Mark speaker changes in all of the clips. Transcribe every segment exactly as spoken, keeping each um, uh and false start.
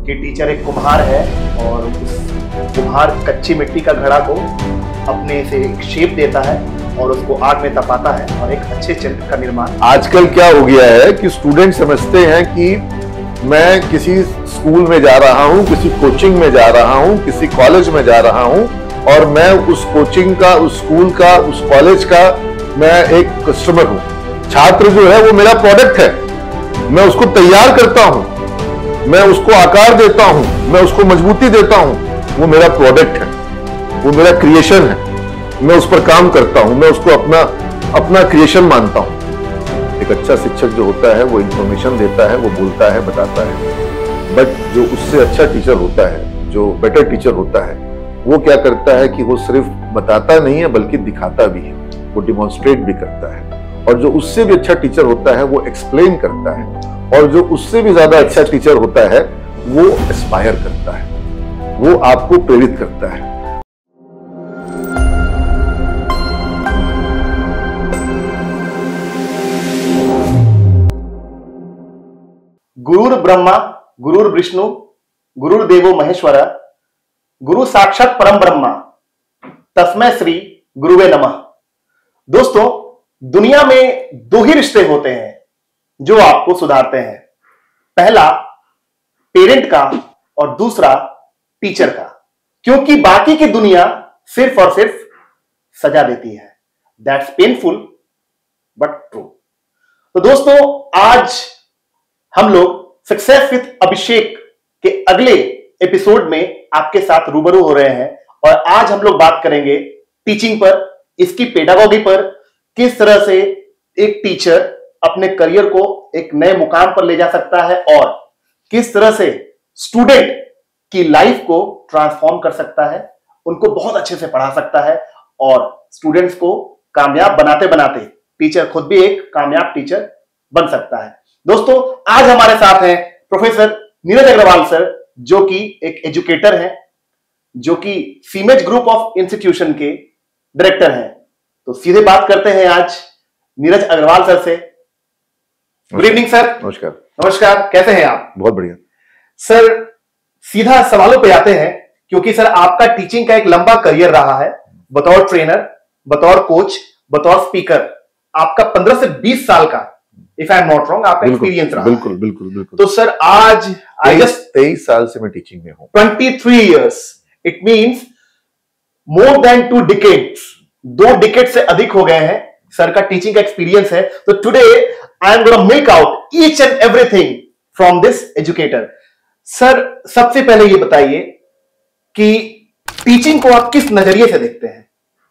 Speaker 1: कि टीचर एक कुम्हार है और उस कुम्हार कच्ची मिट्टी का घड़ा को अपने से एक शेप देता है और उसको आग में तपाता है और एक अच्छे चित्र का निर्माण।
Speaker 2: आजकल क्या हो गया है कि स्टूडेंट समझते हैं कि मैं किसी स्कूल में जा रहा हूं, किसी कोचिंग में जा रहा हूं, किसी कॉलेज में जा रहा हूं और मैं उस कोचिंग का, उस स्कूल का, उस कॉलेज का मैं एक कस्टमर हूं। छात्र जो है वो मेरा प्रोडक्ट है, मैं उसको तैयार करता हूं, मैं उसको आकार देता हूं, मैं उसको मजबूती देता हूं, वो मेरा प्रोडक्ट है, वो मेरा क्रिएशन है, मैं उस पर काम करता हूं, मैं उसको अपना अपना क्रिएशन मानता हूं। एक अच्छा शिक्षक जो होता है वो इंफॉर्मेशन देता है, वो बोलता है, बताता है, बट जो उससे अच्छा टीचर होता है, जो बेटर टीचर होता है, वो क्या करता है कि वो सिर्फ बताता नहीं है बल्कि दिखाता भी है, वो डिमॉन्स्ट्रेट भी करता है। और जो उससे भी अच्छा टीचर होता है वो एक्सप्लेन करता है, और जो उससे भी ज्यादा अच्छा टीचर होता है वो एस्पायर करता है, वो आपको प्रेरित करता है।
Speaker 1: गुरुर ब्रह्मा गुरुर विष्णु गुरुर्देवो महेश्वर गुरु साक्षात परम ब्रह्मा तस्मै श्री गुरुवे नमः। दोस्तों, दुनिया में दो ही रिश्ते होते हैं जो आपको सुधारते हैं। पहला पेरेंट का और दूसरा टीचर का, क्योंकि बाकी की दुनिया सिर्फ और सिर्फ सजा देती है। That's painful but true. तो दोस्तों, आज हम लोग सक्सेस विद अभिषेक के अगले एपिसोड में आपके साथ रूबरू हो रहे हैं और आज हम लोग बात करेंगे टीचिंग पर, इसकी पेडागॉजी पर, किस तरह से एक टीचर अपने करियर को एक नए मुकाम पर ले जा सकता है और किस तरह से स्टूडेंट की लाइफ को ट्रांसफॉर्म कर सकता है, उनको बहुत अच्छे से पढ़ा सकता है और स्टूडेंट्स को कामयाब बनाते बनाते टीचर खुद भी एक कामयाब टीचर बन सकता है। दोस्तों, आज हमारे साथ हैं प्रोफेसर नीरज अग्रवाल सर, जो कि एक एजुकेटर हैं, जो कि सीमेज ग्रुप ऑफ इंस्टीट्यूशन के डायरेक्टर हैं। तो सीधे बात करते हैं आज नीरज अग्रवाल सर से। Good evening sir.
Speaker 2: नमस्कार।
Speaker 1: नमस्कार, कैसे हैं आप?
Speaker 2: बहुत बढ़िया
Speaker 1: सर। सीधा सवालों पे आते हैं, क्योंकि सर आपका टीचिंग का एक लंबा करियर रहा है, बतौर ट्रेनर, बतौर कोच, बतौर स्पीकर। आपका पंद्रह से बीस साल का, if I am not wrong, आपका एक्सपीरियंस रहा।
Speaker 2: बिल्कुल बिल्कुल बिल्कुल।
Speaker 1: तो सर आज आई जस्ट
Speaker 2: तेईस साल से मैं टीचिंग में हूं।
Speaker 1: तेईस years, it means more than two decades, दो डिकेड से अधिक हो गए हैं सर का टीचिंग का एक्सपीरियंस है। तो today I am gonna make out each and everything from this educator. Sir, सबसे पहले ये बताइए कि टीचिंग को आप किस नजरिए से देखते हैं?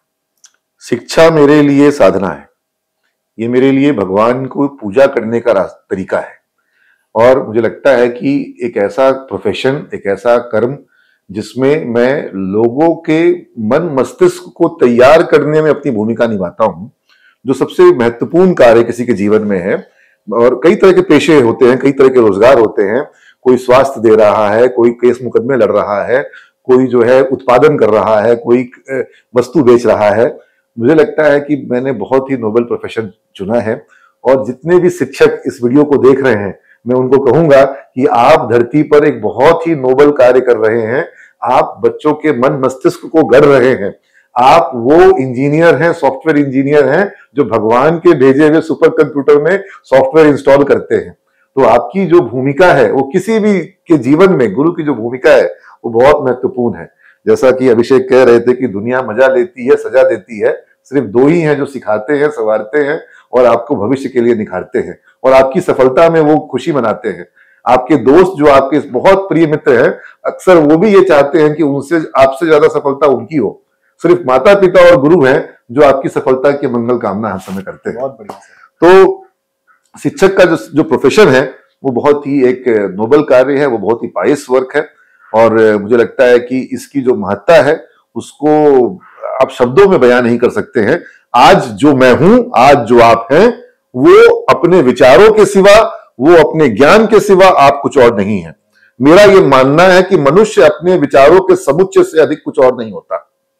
Speaker 2: शिक्षा मेरे लिए साधना है, ये मेरे लिए भगवान को पूजा करने का तरीका है। और मुझे लगता है कि एक ऐसा प्रोफेशन, एक ऐसा कर्म जिसमें मैं लोगों के मन मस्तिष्क को तैयार करने में अपनी भूमिका निभाता हूं, जो सबसे महत्वपूर्ण कार्य किसी के जीवन में है। और कई तरह के पेशे होते हैं, कई तरह के रोजगार होते हैं, कोई स्वास्थ्य दे रहा है, कोई केस मुकदमे लड़ रहा है, कोई जो है उत्पादन कर रहा है, कोई वस्तु बेच रहा है। मुझे लगता है कि मैंने बहुत ही नोबल प्रोफेशन चुना है। और जितने भी शिक्षक इस वीडियो को देख रहे हैं, मैं उनको कहूंगा कि आप धरती पर एक बहुत ही नोबल कार्य कर रहे हैं। आप बच्चों के मन मस्तिष्क को गढ़ रहे हैं। आप वो इंजीनियर हैं, सॉफ्टवेयर इंजीनियर हैं, जो भगवान के भेजे हुए सुपर कंप्यूटर में सॉफ्टवेयर इंस्टॉल करते हैं। तो आपकी जो भूमिका है वो किसी भी के जीवन में, गुरु की जो भूमिका है वो बहुत महत्वपूर्ण है। जैसा कि अभिषेक कह रहे थे कि दुनिया मजा लेती है, सजा देती है, सिर्फ दो ही हैं जो सिखाते हैं, संवारते हैं और आपको भविष्य के लिए निखारते हैं और आपकी सफलता में वो खुशी मनाते हैं। आपके दोस्त जो आपके बहुत प्रिय मित्र हैं, अक्सर वो भी ये चाहते हैं कि उनसे, आपसे ज्यादा सफलता उनकी हो। सिर्फ माता पिता और गुरु हैं जो आपकी सफलता की मंगल कामना हर समय करते हैं।
Speaker 1: बहुत बढ़िया।
Speaker 2: तो शिक्षक का जो जो प्रोफेशन है वो बहुत ही एक नोबल कार्य है, वो बहुत ही पायस वर्क है। और मुझे लगता है कि इसकी जो महत्ता है उसको आप शब्दों में बयान नहीं कर सकते हैं। आज जो मैं हूं, आज जो आप हैं, वो अपने विचारों के सिवा, वो अपने ज्ञान के सिवा आप कुछ और नहीं है। मेरा ये मानना है कि मनुष्य अपने विचारों के समुच्चय से अधिक कुछ और नहीं होता।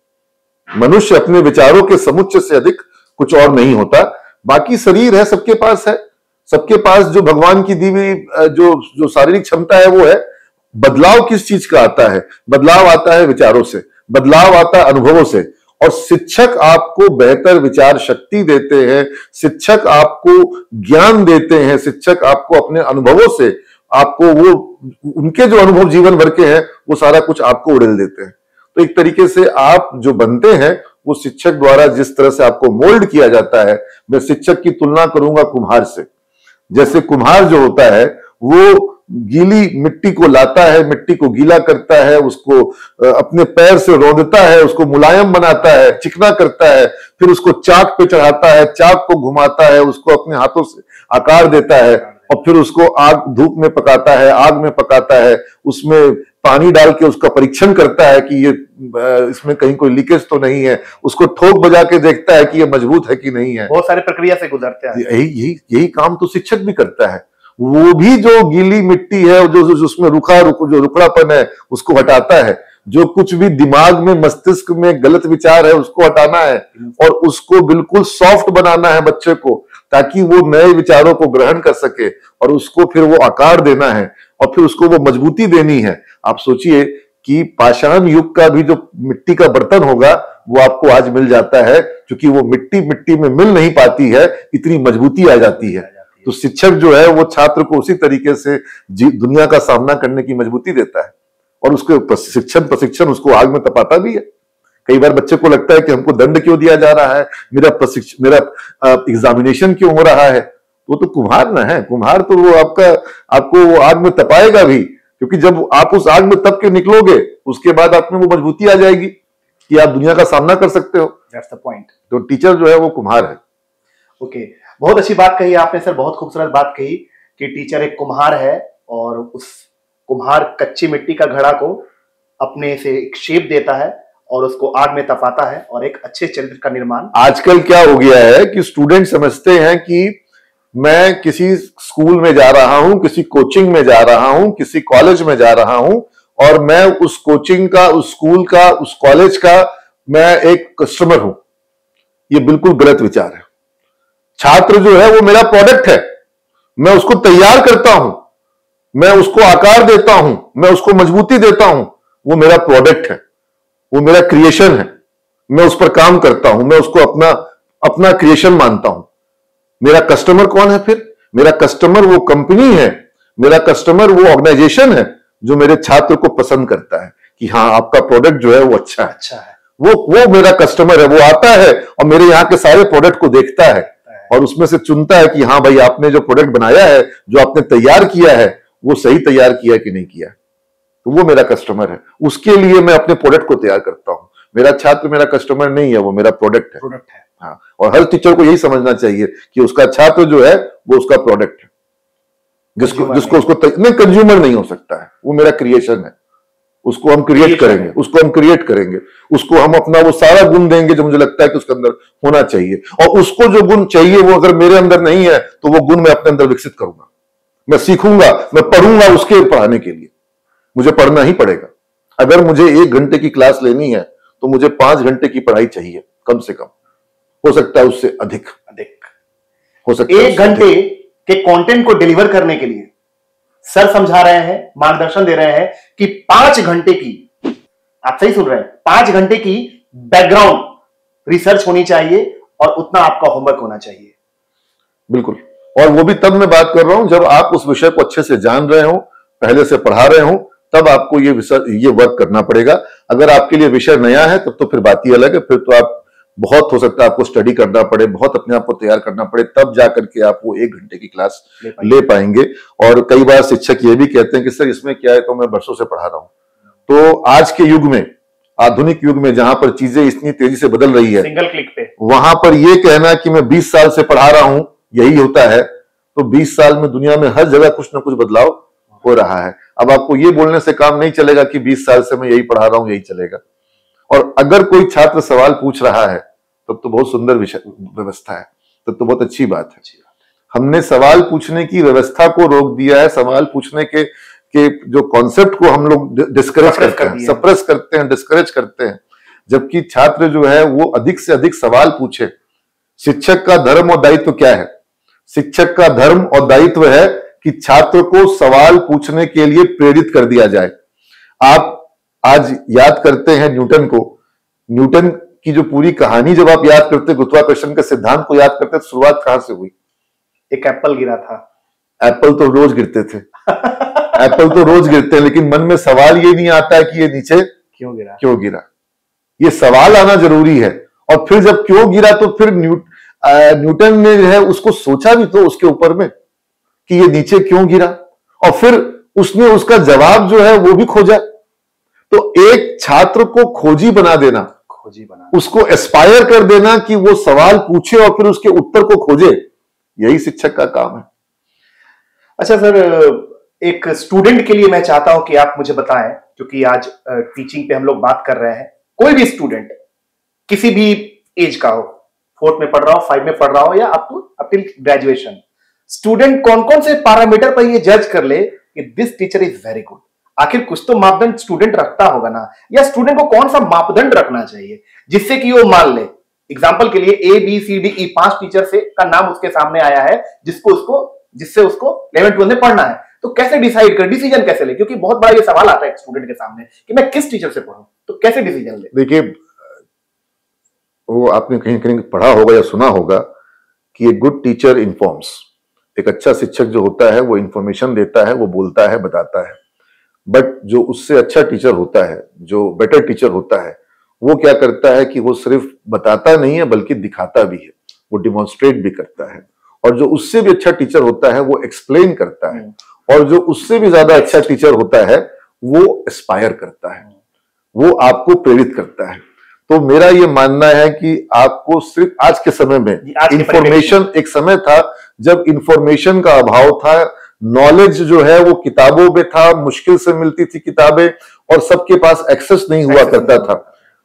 Speaker 2: मनुष्य अपने विचारों के समुच्चय से अधिक कुछ और नहीं होता। बाकी शरीर है, सबके पास है, सबके पास जो भगवान की दी हुई जो जो शारीरिक क्षमता है वो है। बदलाव किस चीज का आता है? बदलाव आता है विचारों से, बदलाव आता है अनुभवों से। और शिक्षक आपको बेहतर विचार शक्ति देते हैं, शिक्षक आपको ज्ञान देते हैं, शिक्षक आपको अपने अनुभवों से, आपको वो उनके जो अनुभव जीवन भर के हैं वो सारा कुछ आपको उड़ेल देते हैं। तो एक तरीके से आप जो बनते हैं वो शिक्षक द्वारा जिस तरह से आपको मोल्ड किया जाता है, मैं शिक्षक की तुलना करूंगा कुम्हार से। जैसे कुम्हार जो होता है वो गीली मिट्टी को लाता है, मिट्टी को गीला करता है, उसको अपने पैर से रौंदता है, उसको मुलायम बनाता है, चिकना करता है, फिर उसको चाक पे चढ़ाता है, चाक को घुमाता है, उसको अपने हाथों से आकार देता है और फिर उसको आग धूप में पकाता है, आग में पकाता है, उसमें पानी डाल के उसका परीक्षण करता है कि ये इसमें कहीं कोई लीकेज तो नहीं है, उसको ठोक बजा के देखता है कि ये मजबूत है कि नहीं है।
Speaker 1: बहुत सारे प्रक्रिया से गुजरते हैं।
Speaker 2: यही यही यही काम तो शिक्षक भी करता है। वो भी जो गीली मिट्टी है, जो, जो उसमें रुखा रुख जो रुखड़ापन है उसको हटाता है, जो कुछ भी दिमाग में मस्तिष्क में गलत विचार है उसको हटाना है और उसको बिल्कुल सॉफ्ट बनाना है बच्चे को, ताकि वो नए विचारों को ग्रहण कर सके और उसको फिर वो आकार देना है और फिर उसको वो मजबूती देनी है। आप सोचिए कि पाषाण युग का भी जो मिट्टी का बर्तन होगा वो आपको आज मिल जाता है, क्योंकि वो मिट्टी मिट्टी में मिल नहीं पाती है, इतनी मजबूती आ जाती है। तो शिक्षक जो है वो छात्र को उसी तरीके से दुनिया का सामना करने की मजबूती देता है और उसके प्रशिक्षण प्रशिक्षण उसको आग में तपाता भी है। कई बार बच्चे को लगता है कि हमको दंड क्यों दिया जा रहा है, मेरा प्रशिक्षण मेरा एग्जामिनेशन क्यों हो रहा है। वो तो कुम्हार ना है, कुम्हार तो वो आपका आपको वो आग में तपाएगा भी, क्योंकि जब आप उस आग में तप के निकलोगे उसके बाद आप में वो मजबूती आ जाएगी कि आप दुनिया का सामना कर सकते हो।
Speaker 1: That's the point.
Speaker 2: तो टीचर जो है वो कुम्हार है।
Speaker 1: Okay okay. बहुत अच्छी बात कही आपने सर, बहुत खूबसूरत बात कही कि टीचर एक कुम्हार है और उस कुम्हार कच्ची मिट्टी का घड़ा को अपने से एक शेप देता है और उसको आग में तपाता है और एक अच्छे चरित्र का निर्माण।
Speaker 2: आजकल क्या हो गया है कि स्टूडेंट समझते हैं कि मैं किसी स्कूल में जा रहा हूं, किसी कोचिंग में जा रहा हूं, किसी कॉलेज में जा रहा हूं और मैं उस कोचिंग का, उस स्कूल का, उस कॉलेज का मैं एक कस्टमर हूं। ये बिल्कुल गलत विचार है। छात्र जो है वो मेरा प्रोडक्ट है, मैं उसको तैयार करता हूं, मैं उसको आकार देता हूं, मैं उसको मजबूती देता हूं। वो मेरा प्रोडक्ट है, वो मेरा क्रिएशन है, मैं उस पर काम करता हूं, मैं उसको अपना अपना क्रिएशन मानता हूं। मेरा कस्टमर कौन है फिर? मेरा कस्टमर वो कंपनी है, मेरा कस्टमर वो ऑर्गेनाइजेशन है जो मेरे छात्र को पसंद करता है कि हाँ आपका प्रोडक्ट जो है वो अच्छा है, अच्छा है। वो वो मेरा कस्टमर है, वो आता है और मेरे यहाँ के सारे प्रोडक्ट को देखता है और उसमें से चुनता है कि हाँ भाई आपने जो प्रोडक्ट बनाया है, जो आपने तैयार किया है, वो सही तैयार किया कि नहीं किया। तो वो मेरा कस्टमर है, उसके लिए मैं अपने प्रोडक्ट को तैयार करता हूं। मेरा छात्र मेरा कस्टमर नहीं है, वो मेरा प्रोडक्ट है।
Speaker 1: प्रोडक्ट है
Speaker 2: हाँ, और हर टीचर को यही समझना चाहिए कि उसका छात्र जो है वो उसका प्रोडक्ट है, जिसको जिसको उसको नहीं, कंज्यूमर नहीं हो सकता है, वो मेरा क्रिएशन है। उसको हम क्रिएट करेंगे, उसको हम क्रिएट करेंगे, उसको हम अपना वो सारा गुण देंगे जो मुझे लगता है कि उसके अंदर होना चाहिए। और उसको जो गुण चाहिए वो अगर मेरे अंदर नहीं है तो वो गुण मैं अपने अंदर विकसित करूंगा, मैं सीखूंगा, मैं पढ़ूंगा उसके पढ़ाने के लिए। मुझे पढ़ना ही पड़ेगा। अगर मुझे एक घंटे की क्लास लेनी है तो मुझे पांच घंटे की पढ़ाई चाहिए कम से कम, हो सकता है उससे अधिक
Speaker 1: अधिक
Speaker 2: हो सकता है।
Speaker 1: एक घंटे के कंटेंट को डिलीवर करने के लिए सर समझा रहे हैं, मार्गदर्शन दे रहे हैं कि पांच घंटे की, आप सही सुन रहे हैं, पांच घंटे की बैकग्राउंड रिसर्च होनी चाहिए और उतना आपका होमवर्क होना चाहिए।
Speaker 2: बिल्कुल, और वो भी तब मैं बात कर रहा हूं जब आप उस विषय को अच्छे से जान रहे हो, पहले से पढ़ा रहे हो, तब आपको ये विषय ये वर्क करना पड़ेगा। अगर आपके लिए विषय नया है तब तो फिर बात ही अलग है, फिर तो आप बहुत हो सकता है आपको स्टडी करना पड़े, बहुत अपने आप को तैयार करना पड़े, तब जाकर के आप वो एक घंटे की क्लास ले पाएंगे, ले पाएंगे। और कई बार शिक्षक ये भी कहते हैं कि सर इसमें क्या है, तो मैं बरसों से पढ़ा रहा हूं। तो आज के युग में, आधुनिक युग में, जहां पर चीजें इतनी तेजी से बदल रही है,
Speaker 1: सिंगल क्लिक पे,
Speaker 2: वहां पर यह कहना कि मैं बीस साल से पढ़ा रहा हूं यही होता है, तो बीस साल में दुनिया में हर जगह कुछ ना कुछ बदलाव हो रहा है। अब आपको ये बोलने से काम नहीं चलेगा कि बीस साल से मैं यही पढ़ा रहा हूं यही चलेगा। और अगर कोई छात्र सवाल पूछ रहा है तब तो बहुत सुंदर विषय व्यवस्था है, तब तो बहुत अच्छी बात है। हमने सवाल पूछने की व्यवस्था को रोक दिया है, सवाल पूछने के के जो कॉन्सेप्ट को हम लोग डिस्करेज करते हैं, सप्रेस करते हैं, डिस्करेज करते हैं, जबकि छात्र जो है वो अधिक से अधिक सवाल पूछे। शिक्षक का धर्म और दायित्व क्या है? शिक्षक का धर्म और दायित्व है कि छात्र को सवाल पूछने के लिए प्रेरित कर दिया जाए। आप आज याद करते हैं न्यूटन को, न्यूटन की जो पूरी कहानी जब आप याद करते, गुरुत्वाकर्षण के सिद्धांत को याद करते, शुरुआत कहां से हुई?
Speaker 1: एक एप्पल गिरा था।
Speaker 2: एप्पल तो रोज गिरते थे एप्पल तो रोज गिरते हैं, लेकिन मन में सवाल ये नहीं आता है कि ये नीचे
Speaker 1: क्यों गिरा
Speaker 2: क्यों गिरा। ये सवाल आना जरूरी है। और फिर जब क्यों गिरा तो फिर न्यू, न्यूटन ने जो है उसको सोचा भी तो उसके ऊपर में कि ये नीचे क्यों गिरा, और फिर उसने उसका जवाब जो है वो भी खोजा। तो एक छात्र को खोजी बना देना,
Speaker 1: खोजी बना
Speaker 2: उसको एस्पायर कर देना कि वो सवाल पूछे और फिर उसके उत्तर को खोजे, यही शिक्षक का काम है।
Speaker 1: अच्छा सर, एक स्टूडेंट के लिए मैं चाहता हूं कि आप मुझे बताएं, क्योंकि आज टीचिंग पे हम लोग बात कर रहे हैं, कोई भी स्टूडेंट किसी भी एज का हो, फोर्थ में पढ़ रहा हो, फाइव में पढ़ रहा हो, या up to up till graduation, student कौन कौन से पैरामीटर पर ये जज कर ले कि this teacher is very good? आखिर कुछ तो मापदंड स्टूडेंट रखता होगा ना, या स्टूडेंट को कौन सा मापदंड रखना चाहिए जिससे कि वो मान ले, एग्जाम्पल के लिए A B C D E पांच टीचर से का नाम उसके सामने आया है जिसको उसको जिससे उसको इलेवन ट्वेल्थ में पढ़ना है, तो कैसे डिसाइड कर, डिसीजन कैसे ले? क्योंकि बहुत बड़ा ये सवाल आता है स्टूडेंट के सामने कि मैं किस टीचर से पढ़ूं, तो कैसे डिसीजन ले?
Speaker 2: देखिए, वो आपने कहीं कहीं पढ़ा होगा या सुना होगा कि ए गुड टीचर इन्फॉर्म्स। एक अच्छा शिक्षक जो होता है वो इंफॉर्मेशन देता है, वो बोलता है, बताता है। बट जो उससे अच्छा टीचर होता है, जो बेटर टीचर होता है, वो क्या करता है कि वो सिर्फ बताता नहीं है बल्कि दिखाता भी है, वो डिमॉन्स्ट्रेट भी करता है। और जो उससे भी अच्छा टीचर होता है वो एक्सप्लेन करता है, और जो उससे भी ज्यादा अच्छा टीचर होता है वो एस्पायर करता है, वो आपको प्रेरित करता है। तो मेरा ये मानना है कि आपको सिर्फ आज के समय में इंफॉर्मेशन, एक समय था जब इंफॉर्मेशन का अभाव था, नॉलेज जो है वो किताबों में था, मुश्किल से मिलती थी किताबें, और सबके पास एक्सेस नहीं हुआ करता था।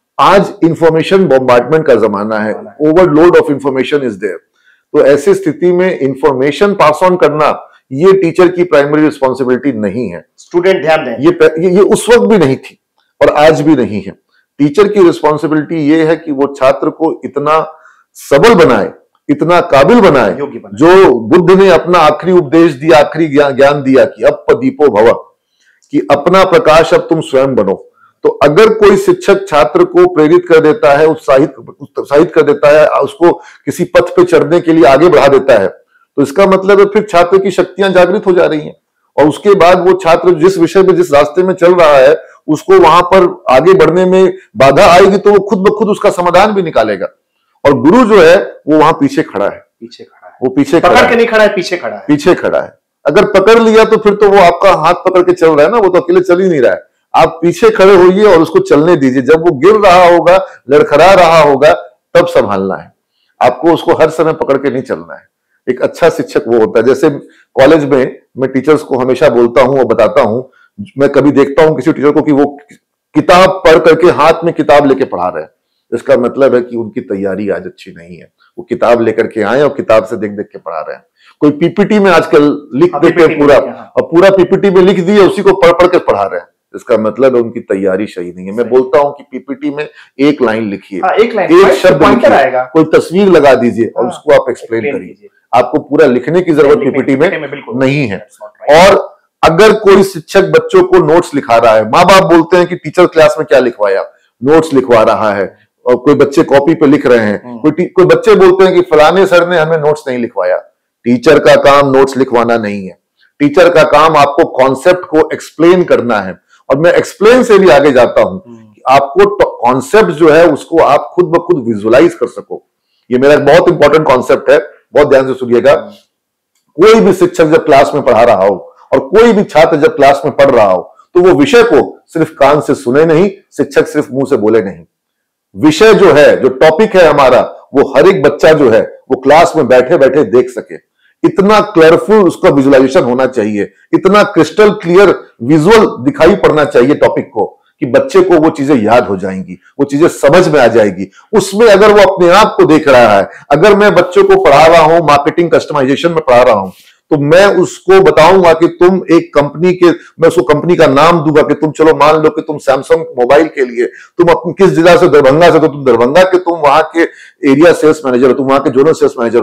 Speaker 2: आज इंफॉर्मेशन बॉम्बार्डमेंट का जमाना है, overload of information is there. तो ऐसी स्थिति में इंफॉर्मेशन पास ऑन करना ये टीचर की प्राइमरी रिस्पॉन्सिबिलिटी नहीं है।
Speaker 1: स्टूडेंट ध्यान दें,
Speaker 2: ये, ये ये उस वक्त भी नहीं थी और आज भी नहीं है। टीचर की रिस्पॉन्सिबिलिटी ये है कि वो छात्र को इतना सबल बनाए, इतना काबिल बनाए, बनाए। जो बुद्ध ने अपना आखिरी उपदेश दिया, आखिरी ज्ञान दिया कि अब दीपो भव, कि अपना प्रकाश अब तुम स्वयं बनो। तो अगर कोई शिक्षक छात्र को प्रेरित कर देता है, उत्साहित उत्साहित कर देता है, उसको किसी पथ पे चढ़ने के लिए आगे बढ़ा देता है, तो इसका मतलब है फिर छात्र की शक्तियां जागृत हो जा रही हैं, और उसके बाद वो छात्र जिस विषय में, जिस रास्ते में चल रहा है, उसको वहां पर आगे बढ़ने में बाधा आएगी तो वो खुद ब खुद उसका समाधान भी निकालेगा। और गुरु जो है वो वहां पीछे खड़ा है,
Speaker 1: पीछे खड़ा है,
Speaker 2: वो पीछे
Speaker 1: पकड़ के नहीं खड़ा है, पीछे खड़ा है,
Speaker 2: पीछे खड़ा है। अगर पकड़ लिया तो फिर तो वो आपका हाथ पकड़ के चल रहा है ना, वो तो अकेले चल ही नहीं रहा है। आप पीछे खड़े होइए और उसको चलने दीजिए। जब वो गिर रहा होगा, लड़खड़ा रहा होगा, तब संभालना है आपको, उसको हर समय पकड़ के नहीं चलना है। एक अच्छा शिक्षक वो होता है, जैसे कॉलेज में मैं टीचर्स को हमेशा बोलता हूं और बताता हूं, मैं कभी देखता हूं किसी टीचर को कि वो किताब पढ़ करके हाथ में किताब लेके पढ़ा रहे हैं, इसका मतलब है कि उनकी तैयारी आज अच्छी नहीं है। वो किताब लेकर के आए और किताब से देख देख के पढ़ा रहे हैं। कोई पीपीटी में आजकल लिख देते हैं पूरा, और पूरा पीपीटी में लिख दिए, उसी को पढ़ पढ़ के पढ़ा रहे हैं, इसका मतलब है उनकी तैयारी सही नहीं है। मैं बोलता हूं कि पीपीटी में एक लाइन लिखिए,
Speaker 1: एक,
Speaker 2: एक शब्द लिखिए, कोई तस्वीर लगा दीजिए और उसको आप एक्सप्लेन करिए। आपको पूरा लिखने की जरूरत पीपीटी में नहीं है। और अगर कोई शिक्षक बच्चों को नोट्स लिखा रहा है, माँ बाप बोलते हैं कि टीचर क्लास में क्या लिखवाया, नोट्स लिखवा रहा है, और कोई बच्चे कॉपी पे लिख रहे हैं, कोई कोई बच्चे बोलते हैं कि फलाने सर ने हमें नोट्स नहीं लिखवाया। टीचर का काम नोट्स लिखवाना नहीं है, टीचर का काम आपको कॉन्सेप्ट को एक्सप्लेन करना है। और मैं एक्सप्लेन से भी आगे जाता हूं कि आपको कॉन्सेप्ट जो है उसको आप खुद ब खुद विजुअलाइज कर सको। ये मेरा बहुत इंपॉर्टेंट कॉन्सेप्ट है, बहुत ध्यान से सुनिएगा। कोई भी शिक्षक जब क्लास में पढ़ा रहा हो और कोई भी छात्र जब क्लास में पढ़ रहा हो, तो वो विषय को सिर्फ कान से सुने नहीं, शिक्षक सिर्फ मुंह से बोले नहीं। विषय जो है, जो टॉपिक है हमारा, वो हर एक बच्चा जो है वो क्लास में बैठे बैठे देख सके। इतना क्लियरफुल उसका विजुअलाइजेशन होना चाहिए, इतना क्रिस्टल क्लियर विजुअल दिखाई पड़ना चाहिए टॉपिक को, कि बच्चे को वो चीजें याद हो जाएंगी, वो चीजें समझ में आ जाएगी। उसमें अगर वो अपने आप को देख रहा है, अगर मैं बच्चों को पढ़ा रहा हूं, मार्केटिंग कस्टमाइजेशन में पढ़ा रहा हूं, तो मैं उसको बताऊंगा कि तुम एक कंपनी के, मैं उसको कंपनी का नाम दूंगा कि तुम चलो मान लो कि तुम सैमसंग मोबाइल के लिए तुम अपनी किस जिला से, दरभंगा से, तो तुम दरभंगा के तुम वहां के एरिया सेल्स मैनेजर हो, तुम वहां के जोनल सेल्स मैनेजर हो।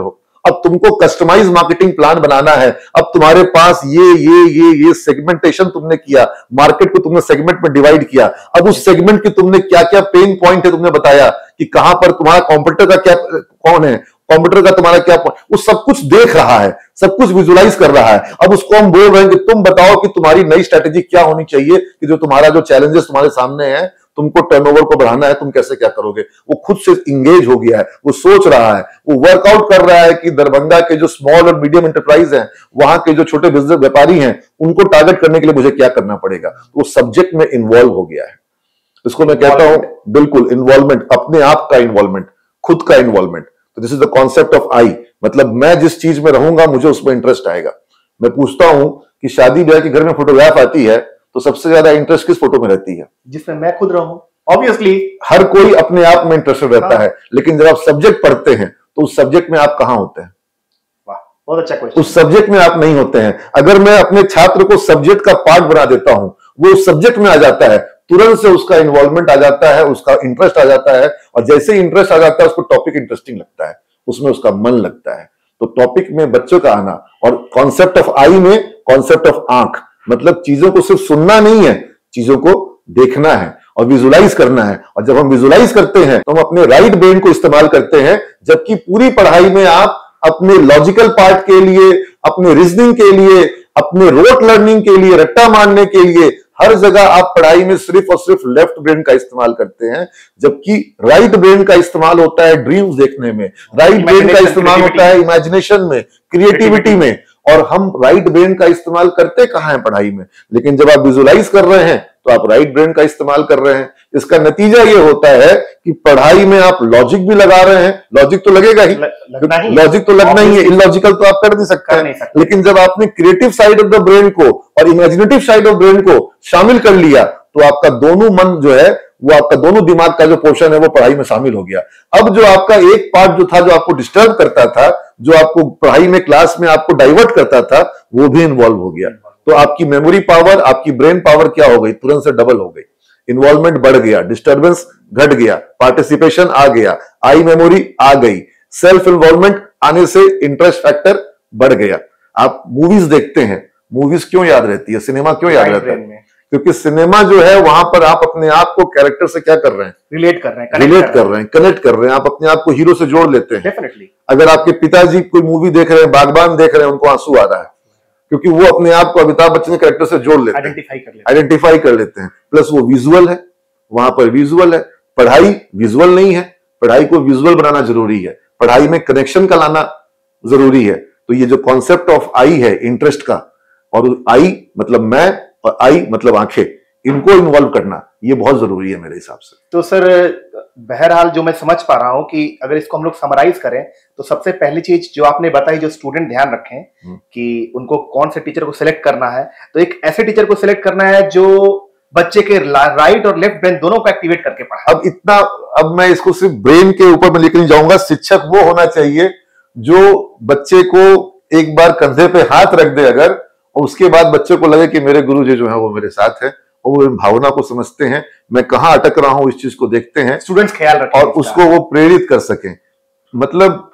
Speaker 2: अब तुमको कस्टमाइज मार्केटिंग प्लान बनाना है, अब तुम्हारे पास ये ये ये ये सेगमेंटेशन तुमने किया, मार्केट को तुमने सेगमेंट में डिवाइड किया, अब उस सेगमेंट की तुमने क्या क्या पेन पॉइंट है तुमने बताया कि कहां पर तुम्हारा कॉम्पिटिटर का क्या कौन है, कंप्यूटर का तुम्हारा क्या, वो सब कुछ देख रहा है, सब कुछ विजुलाइज कर रहा है। अब उसको हम बोल रहे हैं कि तुम बताओ कि तुम्हारी नई स्ट्रेटेजी क्या होनी चाहिए, कि जो तुम्हारा जो चैलेंजेस तुम्हारे सामने है, तुमको टर्नओवर को बढ़ाना है, तुम कैसे क्या करोगे। वो खुद से इंगेज हो गया है, वो सोच रहा है, वो वर्कआउट कर रहा है कि दरभंगा के जो स्मॉल और मीडियम एंटरप्राइज हैं, वहां के जो छोटे बिजनेस व्यापारी हैं, उनको टारगेट करने के लिए मुझे क्या करना पड़ेगा। वो सब्जेक्ट में इन्वॉल्व हो गया है। इसको मैं कहता हूं बिल्कुल इन्वॉल्वमेंट, अपने आप का इन्वॉल्वमेंट, खुद का इन्वॉल्वमेंट। तो this is the concept of I, मतलब मैं जिस चीज में रहूंगा मुझे उसमें इंटरेस्ट आएगा। मैं पूछता हूं कि शादी ब्याह के घर में फोटोग्राफ आती है तो सबसे ज्यादा इंटरेस्ट किस फोटो में रहती है?
Speaker 1: जिसमें मैं खुद रहूं। ऑब्वियसली
Speaker 2: हर कोई अपने आप में इंटरेस्टेड रहता हाँ। है, लेकिन जब आप सब्जेक्ट पढ़ते हैं तो उस सब्जेक्ट में आप कहां होते हैं?
Speaker 1: वाह, बहुत अच्छा क्वेश्चन।
Speaker 2: उस सब्जेक्ट में आप नहीं होते हैं। अगर मैं अपने छात्र को सब्जेक्ट का पार्ट बना देता हूं, वो उस सब्जेक्ट में आ जाता है, तुरंत से उसका इन्वॉल्वमेंट आ जाता है, उसका इंटरेस्ट आ जाता है, और जैसे ही इंटरेस्ट आ जाता है उसको टॉपिक इंटरेस्टिंग लगता है, उसमें उसका मन लगता है। तो टॉपिक में बच्चों का आना, और कॉन्सेप्ट ऑफ आई में कॉन्सेप्ट ऑफ आंख, मतलब चीजों को सिर्फ सुनना नहीं है, चीजों को देखना है और विजुलाइज करना है। और जब हम विजुलाइज करते हैं तो हम अपने राइट ब्रेन को इस्तेमाल करते हैं, जबकि पूरी पढ़ाई में आप अपने लॉजिकल पार्ट के लिए, अपने रीजनिंग के लिए, अपने रोट लर्निंग के लिए, रट्टा मारने के लिए, हर जगह आप पढ़ाई में सिर्फ और सिर्फ लेफ्ट ब्रेन का इस्तेमाल करते हैं, जबकि राइट ब्रेन का इस्तेमाल होता है ड्रीम्स देखने में, राइट ब्रेन का इस्तेमाल होता है इमेजिनेशन में, क्रिएटिविटी में। और हम राइट ब्रेन का इस्तेमाल करते कहां हैं पढ़ाई में? लेकिन जब आप विजुलाइज कर रहे हैं तो आप राइट ब्रेन का इस्तेमाल कर रहे हैं। इसका नतीजा ये होता है कि पढ़ाई में आप लॉजिक भी लगा रहे हैं, लॉजिक तो लगेगा ही, लॉजिक तो लगना ही है, इलॉजिकल तो आप कर नहीं सकते हैं। लेकिन जब आपने creative side of the brain को और इमेजिनेटिव साइड ऑफ ब्रेन को शामिल कर लिया तो आपका दोनों मन जो है, वो आपका दोनों दिमाग का जो पोर्शन है वो पढ़ाई में शामिल हो गया। अब जो आपका एक पार्ट जो था, जो आपको डिस्टर्ब करता था, जो आपको पढ़ाई में क्लास में आपको डाइवर्ट करता था, वो भी इन्वॉल्व हो गया। तो आपकी मेमोरी पावर, आपकी ब्रेन पावर क्या हो गई? तुरंत से डबल हो गई। इन्वॉल्वमेंट बढ़ गया, डिस्टर्बेंस घट गया, पार्टिसिपेशन आ गया, आई मेमोरी आ गई, सेल्फ इन्वॉल्वमेंट आने से इंटरेस्ट फैक्टर बढ़ गया। आप मूवीज देखते हैं, मूवीज क्यों याद रहती है, सिनेमा क्यों याद रहता है? क्योंकि सिनेमा जो है वहां पर आप अपने आप को कैरेक्टर से क्या कर रहे हैं?
Speaker 1: रिलेट कर रहे हैं,
Speaker 2: रिलेट कर रहे हैं, कनेक्ट कर रहे हैं, आप अपने आप को हीरो से जोड़ लेते हैं।
Speaker 1: डेफिनेटली।
Speaker 2: अगर आपके पिताजी कोई मूवी देख रहे हैं, बागबान देख रहे हैं, उनको आंसू आ रहा है क्योंकि वो अपने आप को अमिताभ बच्चन के कैरेक्टर से जोड़ लेते हैं,
Speaker 1: आइडेंटिफाई कर लेते हैं,
Speaker 2: आइडेंटिफाई कर लेते हैं। प्लस वो विजुअल है, वहां पर विजुअल है। पढ़ाई विजुअल नहीं है, पढ़ाई को विजुअल बनाना जरूरी है, पढ़ाई में कनेक्शन का लाना जरूरी है। तो ये जो कॉन्सेप्ट ऑफ आई है, इंटरेस्ट का, और आई मतलब मैं और आई मतलब आंखें, इनको इन्वॉल्व करना ये बहुत जरूरी है मेरे हिसाब से।
Speaker 1: तो सर बहरहाल जो मैं समझ पा रहा हूं कि अगर इसको हम लोग समराइज करें तो सबसे पहली चीज जो आपने बताई, जो स्टूडेंट ध्यान रखें कि उनको कौन से टीचर को सिलेक्ट करना है, तो एक ऐसे टीचर को सिलेक्ट करना है जो बच्चे के राइट और लेफ्ट ब्रेन दोनों को एक्टिवेट करके पढ़ाए।
Speaker 2: अब इतना, अब मैं इसको सिर्फ ब्रेन के ऊपर में लेकर नहीं जाऊंगा। शिक्षक वो होना चाहिए जो बच्चे को एक बार कंधे पे हाथ रख दे अगर, और उसके बाद बच्चे को लगे कि मेरे गुरुजी जो है वो मेरे साथ है, और वो भावना को समझते हैं, मैं कहां अटक रहा हूं इस चीज को देखते हैं,
Speaker 1: स्टूडेंट्स ख्याल रखें
Speaker 2: और उसको वो प्रेरित कर सकें। मतलब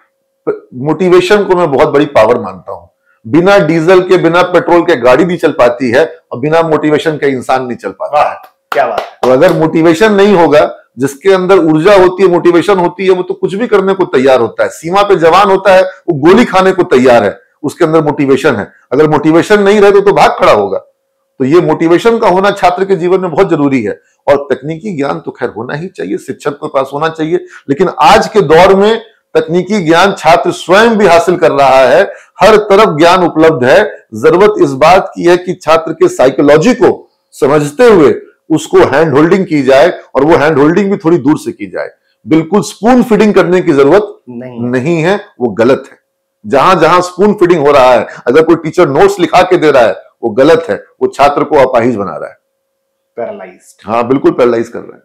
Speaker 2: मोटिवेशन को मैं बहुत बड़ी पावर मानता हूं। बिना डीजल के, बिना पेट्रोल के गाड़ी नहीं चल पाती है, और बिना मोटिवेशन के इंसान नहीं चल पाता है।
Speaker 1: क्या बात है।
Speaker 2: तो अगर मोटिवेशन नहीं होगा, जिसके अंदर ऊर्जा होती है, मोटिवेशन होती है, वो तो कुछ भी करने को तैयार होता है। सीमा पे जवान होता है, वो गोली खाने को तैयार है, उसके अंदर मोटिवेशन है। अगर मोटिवेशन नहीं रहे तो, तो भाग खड़ा होगा। तो ये मोटिवेशन का होना छात्र के जीवन में बहुत जरूरी है। और तकनीकी ज्ञान तो खैर होना ही चाहिए, शिक्षक के पास होना चाहिए, लेकिन आज के दौर में तकनीकी ज्ञान छात्र स्वयं भी हासिल कर रहा है, हर तरफ ज्ञान उपलब्ध है। जरूरत इस बात की है कि छात्र के साइकोलॉजी को समझते हुए उसको हैंड होल्डिंग की जाए, और वो हैंड होल्डिंग भी थोड़ी दूर से की जाए। बिल्कुल स्पून फीडिंग करने की जरूरत नहीं, नहीं है, वो गलत है। जहां जहां स्पून फीडिंग हो रहा है, अगर कोई टीचर नोट्स लिखा के दे रहा है, वो गलत है, वो छात्र को अपाहिज बना रहा है,
Speaker 1: पैरालाइज्ड।
Speaker 2: हाँ बिल्कुल पैरालाइज कर रहे हैं।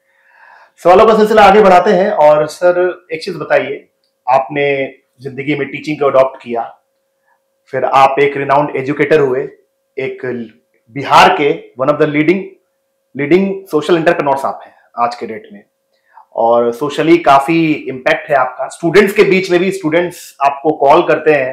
Speaker 1: सवालों का सिलसिला आगे बढ़ाते हैं। और सर एक चीज बताइए, आपने जिंदगी में टीचिंग को अडॉप्ट किया, फिर आप एक रिनाउंड एजुकेटर हुए, एक बिहार के one of the leading leading social entrepreneurs आप हैं आज के डेट में, और सोशली काफी इम्पैक्ट है आपका। स्टूडेंट्स के बीच में भी स्टूडेंट्स आपको कॉल करते हैं,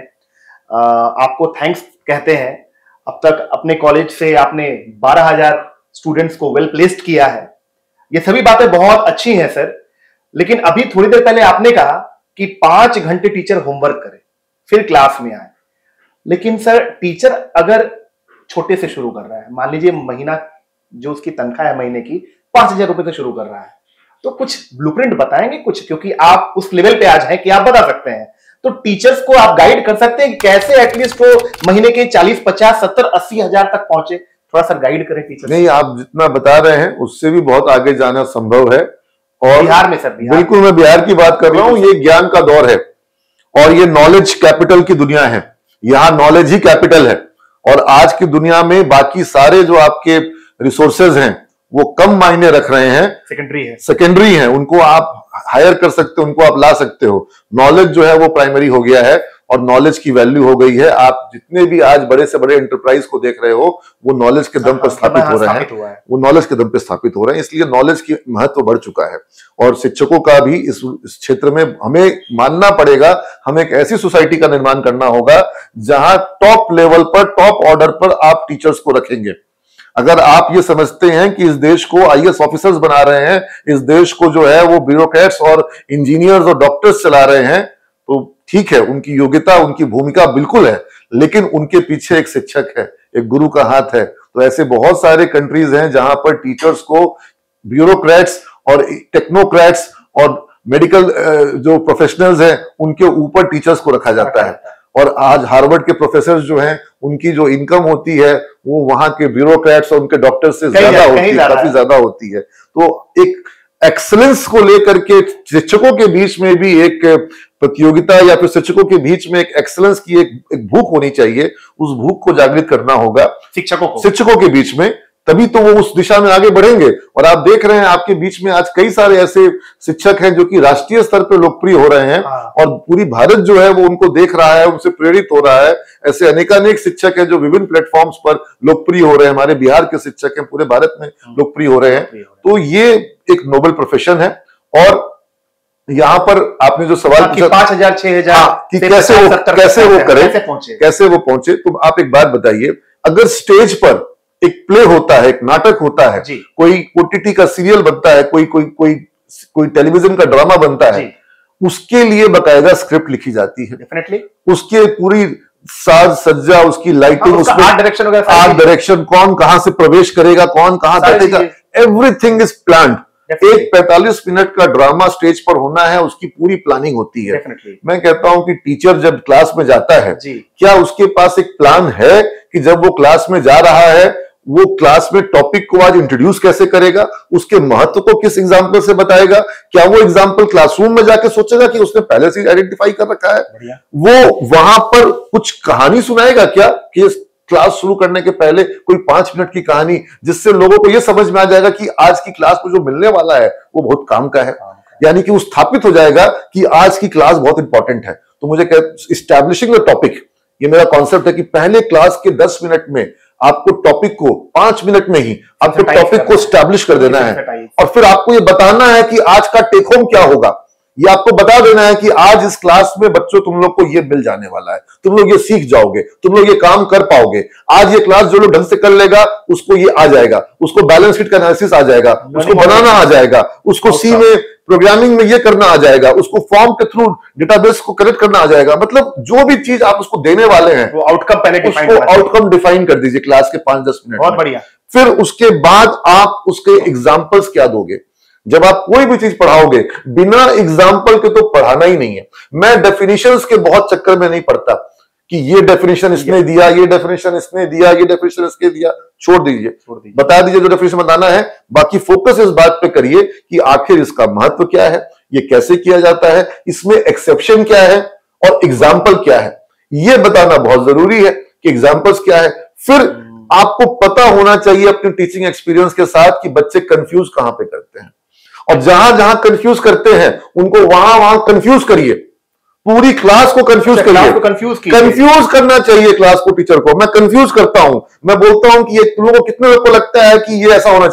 Speaker 1: आपको थैंक्स कहते हैं। अब तक अपने कॉलेज से आपने बारह हजार स्टूडेंट्स को वेल प्लेस्ड किया है। ये सभी बातें बहुत अच्छी हैं सर, लेकिन अभी थोड़ी देर पहले आपने कहा कि पांच घंटे टीचर होमवर्क करे फिर क्लास में आए। लेकिन सर टीचर अगर छोटे से शुरू कर रहा है, मान लीजिए महीना जो उसकी तनख्वाह है महीने की पांच हजार रुपए से शुरू कर रहा है, तो कुछ ब्लूप्रिंट बताएंगे कुछ, क्योंकि आप उस लेवल पे आज हैं कि आप बता सकते हैं। तो टीचर्स को आप गाइड कर सकते हैं कि कैसे एटलीस्ट वो महीने के चालीस पचास सत्तर अस्सी हजार तक पहुंचे। थोड़ा सा गाइड करें टीचर।
Speaker 2: नहीं, आप जितना बता रहे हैं उससे भी बहुत आगे जाना संभव है। और
Speaker 1: बिहार में सर, बिहार
Speaker 2: बिल्कुल मैं बिहार की बात कर रहा हूं। ये ज्ञान का दौर है और ये नॉलेज कैपिटल की दुनिया है। यहाँ नॉलेज ही कैपिटल है और आज की दुनिया में बाकी सारे जो आपके रिसोर्सेज हैं वो कम मायने रख रहे हैं,
Speaker 1: सेकेंडरी है
Speaker 2: सेकेंडरी हैं। उनको आप हायर कर सकते हो, उनको आप ला सकते हो। नॉलेज जो है वो प्राइमरी हो गया है और नॉलेज की वैल्यू हो गई है। आप जितने भी आज बड़े से बड़े एंटरप्राइज को देख रहे हो वो नॉलेज के दम पर स्थापित हो रहे हैं, वो नॉलेज के दम पर स्थापित हो रहे हैं। इसलिए नॉलेज की महत्व बढ़ चुका है और शिक्षकों का भी इस क्षेत्र में हमें मानना पड़ेगा। हमें एक ऐसी सोसाइटी का निर्माण करना होगा जहां टॉप लेवल पर, टॉप ऑर्डर पर आप टीचर्स को रखेंगे। अगर आप ये समझते हैं कि इस देश को आई ए एस ऑफिसर्स बना रहे हैं, इस देश को जो है वो ब्यूरोक्रेट्स और इंजीनियर्स और डॉक्टर्स चला रहे हैं, तो ठीक है, उनकी योग्यता, उनकी भूमिका बिल्कुल है, लेकिन उनके पीछे एक शिक्षक है, एक गुरु का हाथ है। तो ऐसे बहुत सारे कंट्रीज हैं जहां पर टीचर्स को ब्यूरोक्रेट्स और टेक्नोक्रेट्स और मेडिकल जो प्रोफेशनल्स हैं उनके ऊपर टीचर्स को रखा जाता है। और आज हार्वर्ड के प्रोफेसर जो हैं उनकी जो इनकम होती है वो वहां के ब्यूरोक्रेट्स और उनके डॉक्टर्स से ज्यादा होती है, काफी ज्यादा होती है। तो एक एक्सीलेंस को लेकर के शिक्षकों के बीच में भी एक प्रतियोगिता या फिर शिक्षकों के बीच में एक एक्सीलेंस की एक, एक भूख होनी चाहिए। उस भूख को जागृत करना होगा शिक्षकों को, शिक्षकों के बीच में, तभी तो वो उस दिशा में आगे बढ़ेंगे। और आप देख रहे हैं आपके बीच में आज कई सारे ऐसे शिक्षक हैं जो कि राष्ट्रीय स्तर पर लोकप्रिय हो रहे हैं और पूरी भारत जो है वो उनको देख रहा है, उनसे प्रेरित हो रहा है। ऐसे अनेकानेक शिक्षक हैं जो विभिन्न प्लेटफॉर्म्स पर लोकप्रिय हो रहे हैं। हमारे बिहार के शिक्षक हैं, पूरे भारत में लोकप्रिय हो रहे हैं। तो ये एक नोबल प्रोफेशन है। और यहाँ पर आपने जो सवाल
Speaker 1: किया पांच हजार छह हजार
Speaker 2: कि कैसे वो कैसे वो करें, कैसे वो पहुंचे, तो आप एक बात बताइए, अगर स्टेज पर एक प्ले होता है, एक नाटक होता है, कोई ओ टी टी का सीरियल बनता है, कोई कोई कोई कोई टेलीविजन का ड्रामा बनता है, उसके लिए बकायदा स्क्रिप्ट लिखी जाती है। डेफिनेटली उसके पूरी साज सज्जा, उसकी लाइटिंग, उसमें आर्ट डायरेक्शन वगैरह, आर्ट डायरेक्शन, कौन कहां से प्रवेश करेगा, कौन कहां बैठेगा, एवरीथिंग इज प्लान्ड। एक पैंतालीस मिनट का ड्रामा स्टेज पर होना है, उसकी पूरी प्लानिंग होती है। मैं कहता हूं कि टीचर जब क्लास में जाता है, क्या उसके पास एक प्लान है कि जब वो क्लास में जा रहा है वो क्लास में टॉपिक को आज इंट्रोड्यूस कैसे करेगा, उसके महत्व को किस एग्जाम्पल से बताएगा? क्या वो एग्जाम्पल क्लासरूम में जाके सोचेगा कि उसने पहले से आइडेंटिफाई कर रखा है? वो वहां पर कुछ कहानी सुनाएगा क्या कि क्लास शुरू करने के पहले कोई पांच मिनट की कहानी, जिससे लोगों को यह समझ में आ जाएगा कि आज की क्लास को जो मिलने वाला है वो बहुत काम का है। यानी कि वो स्थापित हो जाएगा कि आज की क्लास बहुत इंपॉर्टेंट है। तो मुझे इस्टेब्लिशिंग द टॉपिक, ये मेरा कॉन्सेप्ट है कि पहले क्लास के दस मिनट में आपको टॉपिक को, पांच मिनट में ही आपको टॉपिक को स्टैब्लिश कर देना है और फिर आपको ये बताना है कि आज का टेक होम क्या होगा। ये आपको बता देना है कि आज इस क्लास में बच्चों तुम लोग को ये मिल जाने वाला है, तुम लोग ये सीख जाओगे, तुम लोग ये काम कर पाओगे। आज ये क्लास जो लोग ढंग से कर लेगा उसको ये आ जाएगा, उसको बैलेंस शीट का एनालिसिस आ जाएगा, उसको बनाना आ जाएगा, उसको सी में प्रोग्रामिंग में ये करना आ जाएगा, उसको फॉर्म के थ्रू डेटाबेस को कनेक्ट करना आ जाएगा। मतलब जो भी चीज आप उसको देने वाले हैं,
Speaker 1: वो आउटकम पहले
Speaker 2: उसको आउटकम डिफाइन कर दीजिए क्लास के पांच दस मिनट।
Speaker 1: बहुत बढ़िया।
Speaker 2: फिर उसके बाद आप उसके एग्जाम्पल्स क्या दोगे? जब आप कोई भी चीज पढ़ाओगे, बिना एग्जाम्पल के तो पढ़ाना ही नहीं है। मैं डेफिनेशंस के बहुत चक्कर में नहीं पड़ता कि ये डेफिनेशन इसने दिया, ये डेफिनेशन इसने दिया, ये डेफिनेशन इसने दिया। छोड़ दीजिए, बता दीजिए जो डेफिनेशन बताना है। बाकी फोकस इस बात पे करिए कि आखिर इसका महत्व क्या है, ये कैसे किया जाता है, इसमें एक्सेप्शन क्या है और एग्जाम्पल क्या है। ये बताना बहुत जरूरी है कि एग्जाम्पल्स क्या है। फिर आपको पता होना चाहिए अपने टीचिंग एक्सपीरियंस के साथ कि बच्चे कंफ्यूज कहां पे करते हैं, और जहां जहां कंफ्यूज करते हैं उनको वहां वहां कंफ्यूज करिए। पूरी क्लास को कंफ्यूज करिए,
Speaker 1: कंफ्यूज
Speaker 2: कंफ्यूज करना चाहिए क्लास को, टीचर को। मैं कंफ्यूज करता हूं, मैं बोलता हूं कि ये तुम लोगों को, कितने लोगों को लगता है कि ये ऐसा होना चाहिए,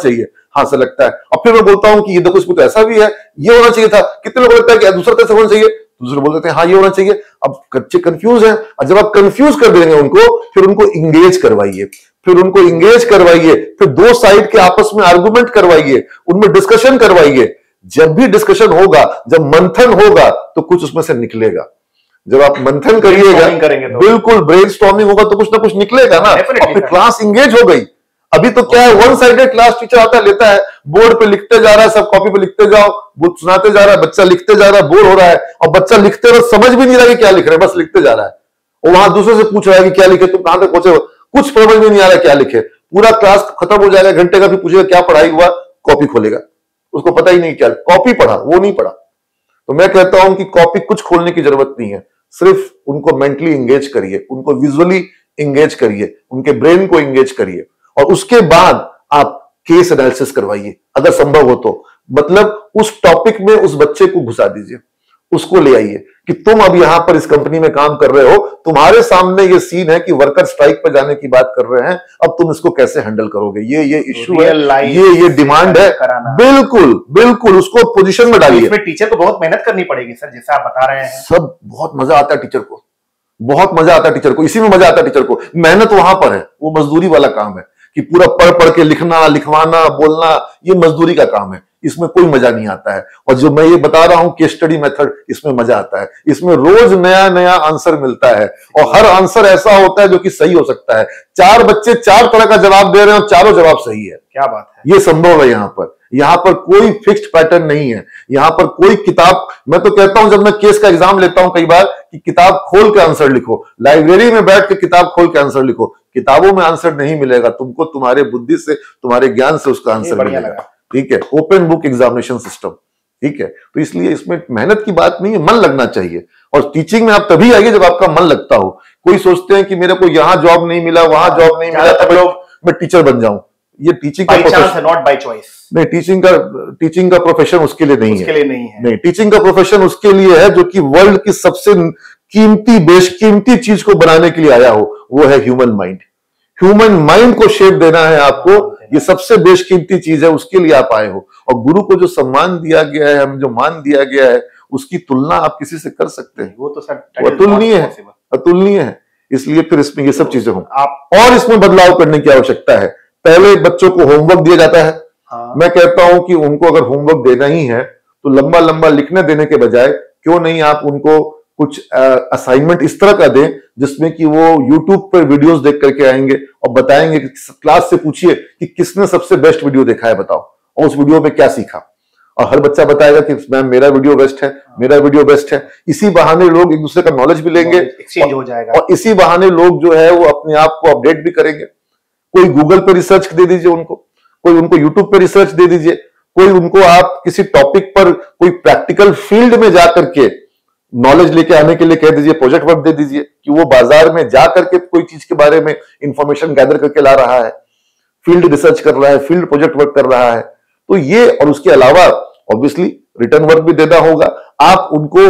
Speaker 2: हाँ सर लगता है। और फिर मैं बोलता हूँ कि ये देखो इसमें तो ऐसा भी है, ये होना चाहिए था। कितने लोग लगता है कि दूसरा कैसे होना चाहिए, दूसरे बोल देते हैं हाँ ये होना चाहिए। अब बच्चे कंफ्यूज हैं, और जब आप कंफ्यूज कर देंगे उनको, फिर उनको इंगेज करवाइए, फिर उनको इंगेज करवाइए, फिर दो साइड के आपस में आर्गुमेंट करवाइए, उनमें डिस्कशन करवाइए। जब भी डिस्कशन होगा, जब मंथन होगा, तो कुछ उसमें से निकलेगा। जब आप मंथन करिएगा, तो बिल्कुल ब्रेनस्टॉर्मिंग होगा तो कुछ ना कुछ निकलेगा ना, और फिर क्लास इंगेज हो गई। अभी तो क्या है, वन साइडेड क्लास टीचर आता लेता है, बोर्ड पे लिखते जा रहा है, सब कॉपी पे लिखते जाओ, बुक सुनाते जा रहा है, बच्चा लिखते जा रहा है, बोर हो रहा है, और बच्चा लिखते वक्त समझ भी नहीं रहा कि क्या लिख रहे हैं, बस लिखते जा रहा है। और वहां दूसरे से पूछ रहा है कि क्या लिखे, तुम कहां तक पहुंचे, कुछ समझ में नहीं आ रहा क्या लिखे। पूरा क्लास खत्म हो जाएगा, घंटे का, फिर पूछेगा क्या पढ़ाई हुआ, कॉपी खोलेगा, उसको पता ही नहीं क्या कॉपी पढ़ा, वो नहीं पढ़ा। तो मैं कहता हूं कि कॉपी कुछ खोलने की जरूरत नहीं है, सिर्फ उनको मेंटली इंगेज करिए, उनको विजुअली इंगेज करिए, उनके ब्रेन को इंगेज करिए, और उसके बाद आप केस एनालिसिस करवाइए अगर संभव हो तो। मतलब उस टॉपिक में उस बच्चे को घुसा दीजिए, उसको ले आइए कि तुम अब यहां पर इस कंपनी में काम कर रहे हो, तुम्हारे सामने ये सीन है कि वर्कर स्ट्राइक पर जाने की बात कर रहे हैं, अब तुम इसको कैसे हैंडल करोगे, ये ये इश्यू है, ये ये डिमांड है। बिल्कुल बिल्कुल उसको पोजीशन में डालिए।
Speaker 1: इसमें टीचर को बहुत मेहनत करनी पड़ेगी सर, जैसा आप बता रहे हैं।
Speaker 2: सब बहुत मजा आता है टीचर को, बहुत मजा आता है टीचर को, इसी में मजा आता है टीचर को। मेहनत वहां पर है, वो मजदूरी वाला काम है कि पूरा पढ़ पढ़ के लिखना, लिखवाना, बोलना, ये मजदूरी का काम है, इसमें कोई मजा नहीं आता है। और जो मैं ये बता रहा हूं केस स्टडी मेथड, इसमें मजा आता है, इसमें रोज नया नया आंसर मिलता है, और हर आंसर ऐसा होता है जो कि सही हो सकता है। चार बच्चे चार तरह का जवाब दे रहे हैं और चारों जवाब सही है।
Speaker 1: क्या बात है,
Speaker 2: ये संभव है। यहाँ पर यहाँ पर कोई फिक्स्ड पैटर्न नहीं है, यहाँ पर कोई किताब, मैं तो कहता हूं जब मैं केस का एग्जाम लेता हूं कई बार, कि किताब खोल के आंसर लिखो, लाइब्रेरी में बैठ के किताब खोल के आंसर लिखो। किताबों में आंसर नहीं मिलेगा तुमको, तुम्हारे बुद्धि से, तुम्हारे ज्ञान से उसका आंसर मिलेगा। ठीक है, ओपन बुक एग्जामिनेशन सिस्टम। ठीक है, तो इसलिए इसमें मेहनत की बात नहीं है, मन लगना चाहिए। और टीचिंग में आप तभी आइए जब आपका मन लगता हो। कोई सोचते हैं कि मेरे को यहां जॉब नहीं मिला, वहां जॉब नहीं मिला, तब लोग मैं टीचर बन जाऊं। ये टीचिंग का प्रोफेशन है, नॉट बाय चॉइस। नहीं, टीचिंग का टीचिंग का प्रोफेशन उसके लिए नहीं है, उसके लिए नहीं है। नहीं, टीचिंग का प्रोफेशन उसके लिए है जो कि वर्ल्ड की सबसे कीमती, बेशकीमती चीज को बनाने के लिए आया हो, वो है ह्यूमन माइंड। ह्यूमन माइंड को शेप देना है आपको, ये सबसे बेशकीमती चीज है, उसके लिए आप आए हो। और गुरु को जो सम्मान दिया गया है, हम जो मान दिया गया है, उसकी तुलना आप किसी से कर सकते हैं? वो तो सर अतुलनीय है, अतुलनीय है। इसलिए फिर इसमें ये सब चीजें हों, आप और इसमें बदलाव करने की आवश्यकता है। पहले बच्चों को होमवर्क दिया जाता है। हाँ। मैं कहता हूं कि उनको अगर होमवर्क देना ही है तो लंबा लंबा लिखने देने के बजाय क्यों नहीं आप उनको कुछ असाइनमेंट इस तरह का दें जिसमें कि वो यूट्यूब पर वीडियोस देख करके आएंगे और बताएंगे कि क्लास से पूछिए कि किसने सबसे बेस्ट वीडियो देखा है बताओ, और उस वीडियो में क्या सीखा। और हर बच्चा बताएगा कि मैम मेरा वीडियो बेस्ट है, मेरा वीडियो बेस्ट है। इसी बहाने लोग एक दूसरे का नॉलेज भी लेंगे, एक्सचेंज हो जाएगा, और इसी बहाने लोग जो है वो अपने आप को अपडेट भी करेंगे। कोई गूगल पे रिसर्च दे दीजिए उनको, कोई उनको यूट्यूब पे रिसर्च दे दीजिए, कोई उनको आप किसी टॉपिक पर कोई प्रैक्टिकल फील्ड में जाकर के नॉलेज लेके आने के लिए कह दीजिए, प्रोजेक्ट वर्क दे दीजिए कि वो बाजार में जा करके कोई चीज के बारे में इंफॉर्मेशन गैदर करके ला रहा है, फील्ड रिसर्च कर रहा है, फील्ड प्रोजेक्ट वर्क कर रहा है। तो ये, और उसके अलावा ऑब्वियसली रिटर्न वर्क भी देना होगा। आप उनको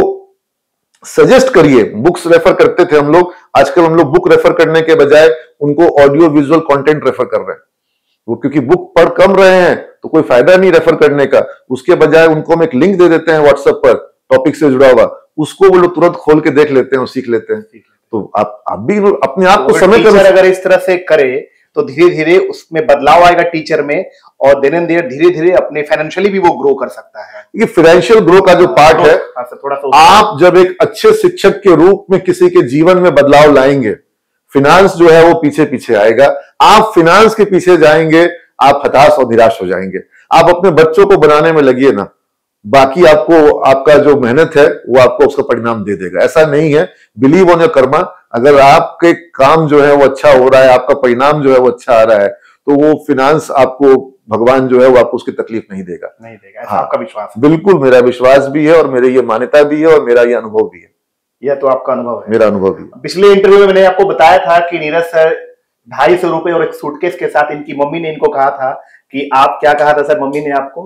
Speaker 2: सजेस्ट करिए, बुक्स रेफर करते थे हम लोग, आजकल हम लोग बुक रेफर करने के बजाय उनको ऑडियो विजुअल कंटेंट रेफर कर रहे हैं। वो क्योंकि बुक पढ़ कम रहे हैं तो कोई फायदा नहीं रेफर करने का, उसके बजाय उनको हम एक लिंक दे देते हैं व्हाट्सएप पर टॉपिक से जुड़ा हुआ, उसको वो लोग तुरंत खोल के देख लेते हैं और सीख लेते हैं। तो आप आप भी अपने आप को समय
Speaker 1: कर अगर इस तरह से करे तो धीरे धीरे उसमें बदलाव आएगा टीचर में, और दिन दिन धीरे धीरे अपने फाइनेंशियली भी वो ग्रो कर सकता है।
Speaker 2: ये फाइनेंशियल ग्रो का जो पार्ट है, थोड़ा सा आप जब एक अच्छे शिक्षक के रूप में किसी के जीवन में बदलाव लाएंगे, फिनांस जो है वो पीछे पीछे आएगा। आप फिनांस के पीछे जाएंगे, आप हताश और निराश हो जाएंगे। आप अपने बच्चों को बनाने में लगिए ना, बाकी आपको आपका जो मेहनत है वो आपको उसका परिणाम दे देगा। ऐसा नहीं है, बिलीव ऑन योर कर्मा। अगर आपके काम जो है वो अच्छा हो रहा है, आपका परिणाम जो है वो अच्छा आ रहा है, तो वो फिनांस आपको भगवान जो है वो आपको उसकी तकलीफ नहीं देगा, नहीं देगा। ऐसा हाँ, आपका विश्वास? बिल्कुल, मेरा विश्वास भी है और मेरी ये मान्यता भी है और मेरा ये अनुभव भी है।
Speaker 1: यह तो आपका अनुभव है?
Speaker 2: मेरा अनुभव भी।
Speaker 1: पिछले इंटरव्यू में मैंने आपको बताया था कि नीरज सर ढाई सौ रुपए और एक सूटकेस के साथ इनकी मम्मी ने इनको कहा था कि आप क्या कहा था सर मम्मी ने आपको?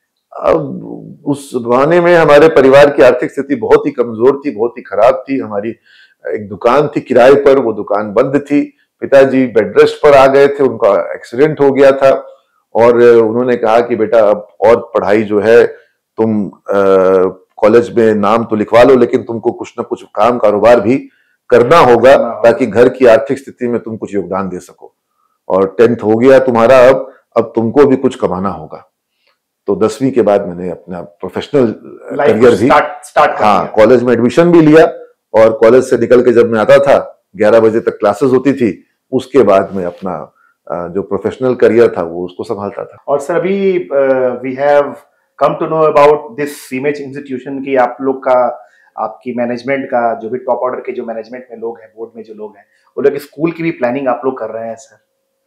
Speaker 2: अब उस जमाने में हमारे परिवार की आर्थिक स्थिति बहुत ही कमजोर थी, बहुत ही खराब थी। हमारी एक दुकान थी किराए पर, वो दुकान बंद थी। पिताजी बेड रेस्ट पर आ गए थे, उनका एक्सीडेंट हो गया था और उन्होंने कहा कि बेटा अब और पढ़ाई जो है तुम कॉलेज में नाम तो लिखवा लो, लेकिन तुमको कुछ ना कुछ काम कारोबार भी करना होगा ताकि घर की आर्थिक स्थिति में तुम कुछ योगदान दे सको। और टेंथ हो गया तुम्हारा, अब अब तुमको भी कुछ कमाना होगा। तो दसवीं के बाद मैंने अपना प्रोफेशनल करियर भी
Speaker 1: स्टार्ट स्टार्ट
Speaker 2: हाँ कॉलेज में एडमिशन भी लिया, और कॉलेज से निकल के जब मैं आता था ग्यारह बजे तक क्लासेस होती थी, उसके बाद मैं अपना जो प्रोफेशनल करियर था वो उसको संभालता था।
Speaker 1: और सर अभी we have come to know about this CIMAGE institution की आप लोग का, आपकी मैनेजमेंट का, जो भी टॉप ऑर्डर के जो मैनेजमेंट में लोग हैं, बोर्ड में जो लोग हैं, वो लोग स्कूल की भी प्लानिंग आप लोग कर रहे हैं सर।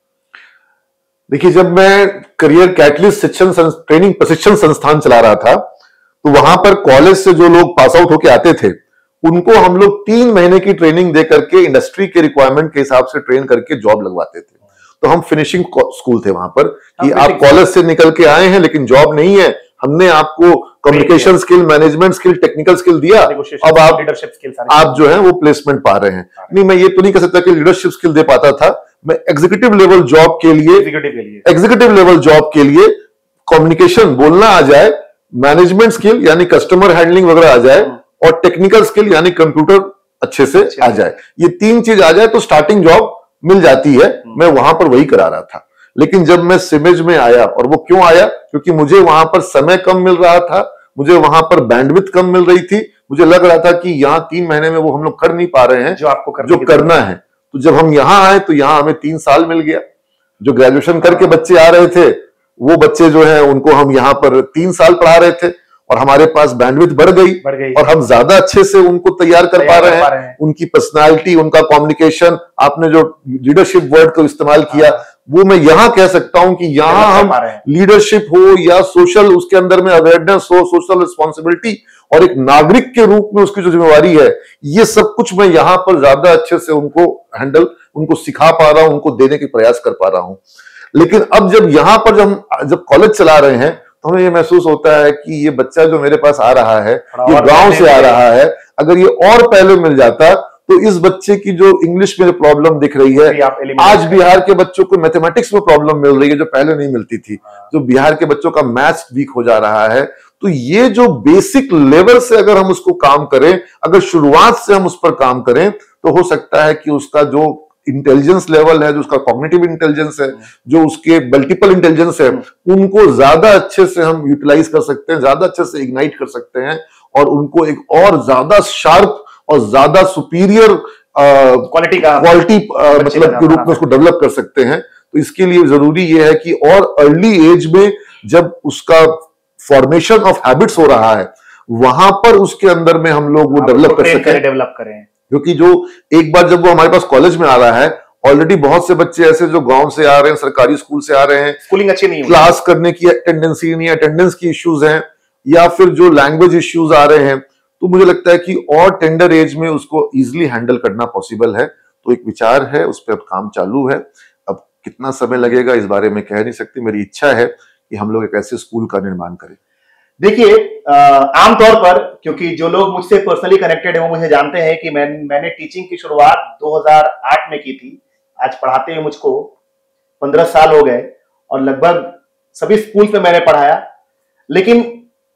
Speaker 2: देखिए, जब मैं करियर कैटलिस्ट शिक्षण ट्रेनिंग प्रशिक्षण संस्थान चला रहा था, तो वहां पर कॉलेज से जो लोग पास आउट होके आते थे उनको हम लोग तीन महीने की ट्रेनिंग दे करके इंडस्ट्री के रिक्वायरमेंट के हिसाब से ट्रेन करके जॉब लगवाते थे। तो हम फिनिशिंग स्कूल थे वहां पर कि आप कॉलेज से निकल के आए हैं लेकिन जॉब नहीं है, हमने आपको communication skill, management skill, technical skill दिया, अब आप लीडरशिप स्किल आप जो है वो प्लेसमेंट पा रहे हैं। नहीं, मैं ये तो नहीं कह सकता कि लीडरशिप स्किल दे पाता था, मैं एग्जीक्यूटिव लेवल जॉब के लिए एग्जीक्यूटिव लेवल जॉब के लिए कम्युनिकेशन बोलना आ जाए, मैनेजमेंट स्किल यानी कस्टमर हैंडलिंग वगैरह आ जाए, और टेक्निकल स्किल यानी कंप्यूटर अच्छे से आ जाए, ये तीन चीज आ जाए तो स्टार्टिंग जॉब मिल जाती है। मैं वहां पर वही करा रहा था। लेकिन जब मैं सिमेज में आया, और वो क्यों आया, क्योंकि मुझे वहां पर समय कम मिल रहा था, मुझे वहां पर बैंडविड्थ कम मिल रही थी, मुझे लग रहा था कि यहाँ तीन महीने में वो हम लोग कर नहीं पा रहे हैं जो आपको कर, जो करना है। तो जब हम यहाँ आए तो यहाँ हमें तीन साल मिल गया। जो ग्रेजुएशन करके बच्चे आ रहे थे वो बच्चे जो है उनको हम यहाँ पर तीन साल पढ़ा रहे थे, और हमारे पास बैंडविड्थ बढ़ गई, बढ़ गई और हम ज्यादा अच्छे से उनको तैयार कर पा रहे हैं। उनकी पर्सनालिटी, उनका कम्युनिकेशन, आपने जो लीडरशिप वर्ड को इस्तेमाल किया, वो मैं यहां कह सकता हूं कि यहां हम लीडरशिप हो या सोशल, उसके अंदर में अवेयरनेस हो, सोशल रिस्पॉन्सिबिलिटी, और एक नागरिक के रूप में उसकी जो जिम्मेवारी है, ये सब कुछ मैं यहां पर ज्यादा अच्छे से उनको हैंडल, उनको सिखा पा रहा हूं, उनको देने के प्रयास कर पा रहा हूं। लेकिन अब जब यहां पर जब जब कॉलेज चला रहे हैं तो हमें ये महसूस होता है कि ये बच्चा जो मेरे पास आ रहा है, ये गांव से आ रहा है, अगर ये और पहले मिल जाता तो इस बच्चे की जो इंग्लिश में जो प्रॉब्लम दिख रही है, आज बिहार के बच्चों को मैथमेटिक्स में प्रॉब्लम मिल रही है जो पहले नहीं मिलती थी, जो बिहार के बच्चों का मैथ्स वीक हो जा रहा है। तो ये जो बेसिक लेवल से अगर हम उसको काम करें, अगर शुरुआत से हम उस पर काम करें, तो हो सकता है कि उसका जो इंटेलिजेंस लेवल है, जो उसका कॉग्निटिव इंटेलिजेंस है, जो उसके मल्टीपल इंटेलिजेंस है, उनको ज्यादा अच्छे से हम यूटिलाइज कर सकते हैं, ज्यादा अच्छे से इग्नाइट कर सकते हैं, और उनको एक और ज्यादा शार्प और ज्यादा सुपीरियर क्वालिटी का क्वालिटी मतलब के रूप में उसको डेवलप कर सकते हैं। तो इसके लिए जरूरी यह है कि और अर्ली एज में जब उसका फॉर्मेशन ऑफ हैबिट्स हो रहा है, वहां पर उसके अंदर में हम लोग वो डेवलप कर सकें, डेवलप करें। क्योंकि जो एक बार जब वो हमारे पास कॉलेज में आ रहा है, ऑलरेडी बहुत से बच्चे ऐसे जो गांव से आ रहे हैं, सरकारी स्कूल से आ रहे हैं, स्कूलिंग अच्छी नहीं है, क्लास करने की टेंडेंसी नहीं है, अटेंडेंस की इश्यूज हैं, या फिर जो लैंग्वेज इश्यूज आ रहे हैं, तो मुझे लगता है कि और टेंडर एज में उसको इजीली हैंडल करना पॉसिबल है। तो एक विचार है, उस पर अब काम चालू है। अब कितना समय लगेगा इस बारे में कह नहीं सकती। मेरी इच्छा है कि हम लोग एक ऐसे स्कूल का निर्माण करें।
Speaker 1: देखिए, आमतौर पर, क्योंकि जो लोग मुझसे पर्सनली कनेक्टेड हैं वो मुझे जानते हैं कि मैं मैंने टीचिंग की शुरुआत दो हज़ार आठ में की थी। आज पढ़ाते हुए मुझको पंद्रह साल हो गए, और लगभग सभी स्कूल में मैंने पढ़ाया। लेकिन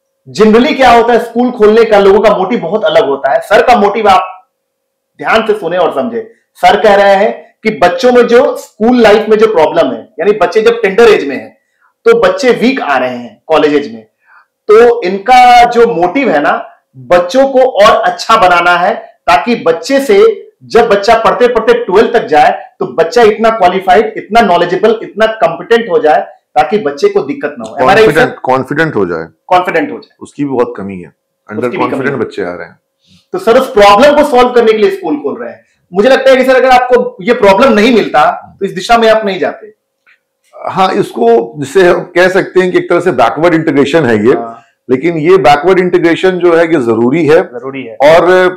Speaker 1: जनरली क्या होता है, स्कूल खोलने का लोगों का मोटिव बहुत अलग होता है। सर का मोटिव आप ध्यान से सुने और समझे। सर कह रहे हैं कि बच्चों में जो स्कूल लाइफ में जो प्रॉब्लम है, यानी बच्चे जब टेंडर एज में हैं तो बच्चे वीक आ रहे हैं कॉलेज एज में, तो इनका जो मोटिव है ना, बच्चों को और अच्छा बनाना है, ताकि बच्चे से जब बच्चा पढ़ते पढ़ते ट्वेल्थ तक जाए तो बच्चा इतना क्वालिफाइड, इतना नॉलेजेबल, इतना कॉम्पिटेंट हो जाए ताकि बच्चे को दिक्कत ना हो,
Speaker 2: कॉन्फिडेंट कॉन्फिडेंट हो जाए
Speaker 1: कॉन्फिडेंट हो जाए।
Speaker 2: उसकी भी बहुत कमी है, अंडर कॉन्फिडेंट बच्चे आ रहे हैं।
Speaker 1: तो सर उस प्रॉब्लम को सॉल्व करने के लिए स्कूल खोल रहे हैं। मुझे लगता है कि सर अगर आपको ये प्रॉब्लम नहीं मिलता तो इस दिशा में आप नहीं जाते।
Speaker 2: हाँ, इसको जिसे हम कह सकते हैं कि एक तरह से बैकवर्ड इंटीग्रेशन है ये। हाँ। लेकिन ये बैकवर्ड इंटीग्रेशन जो है ये जरूरी है, जरूरी है। और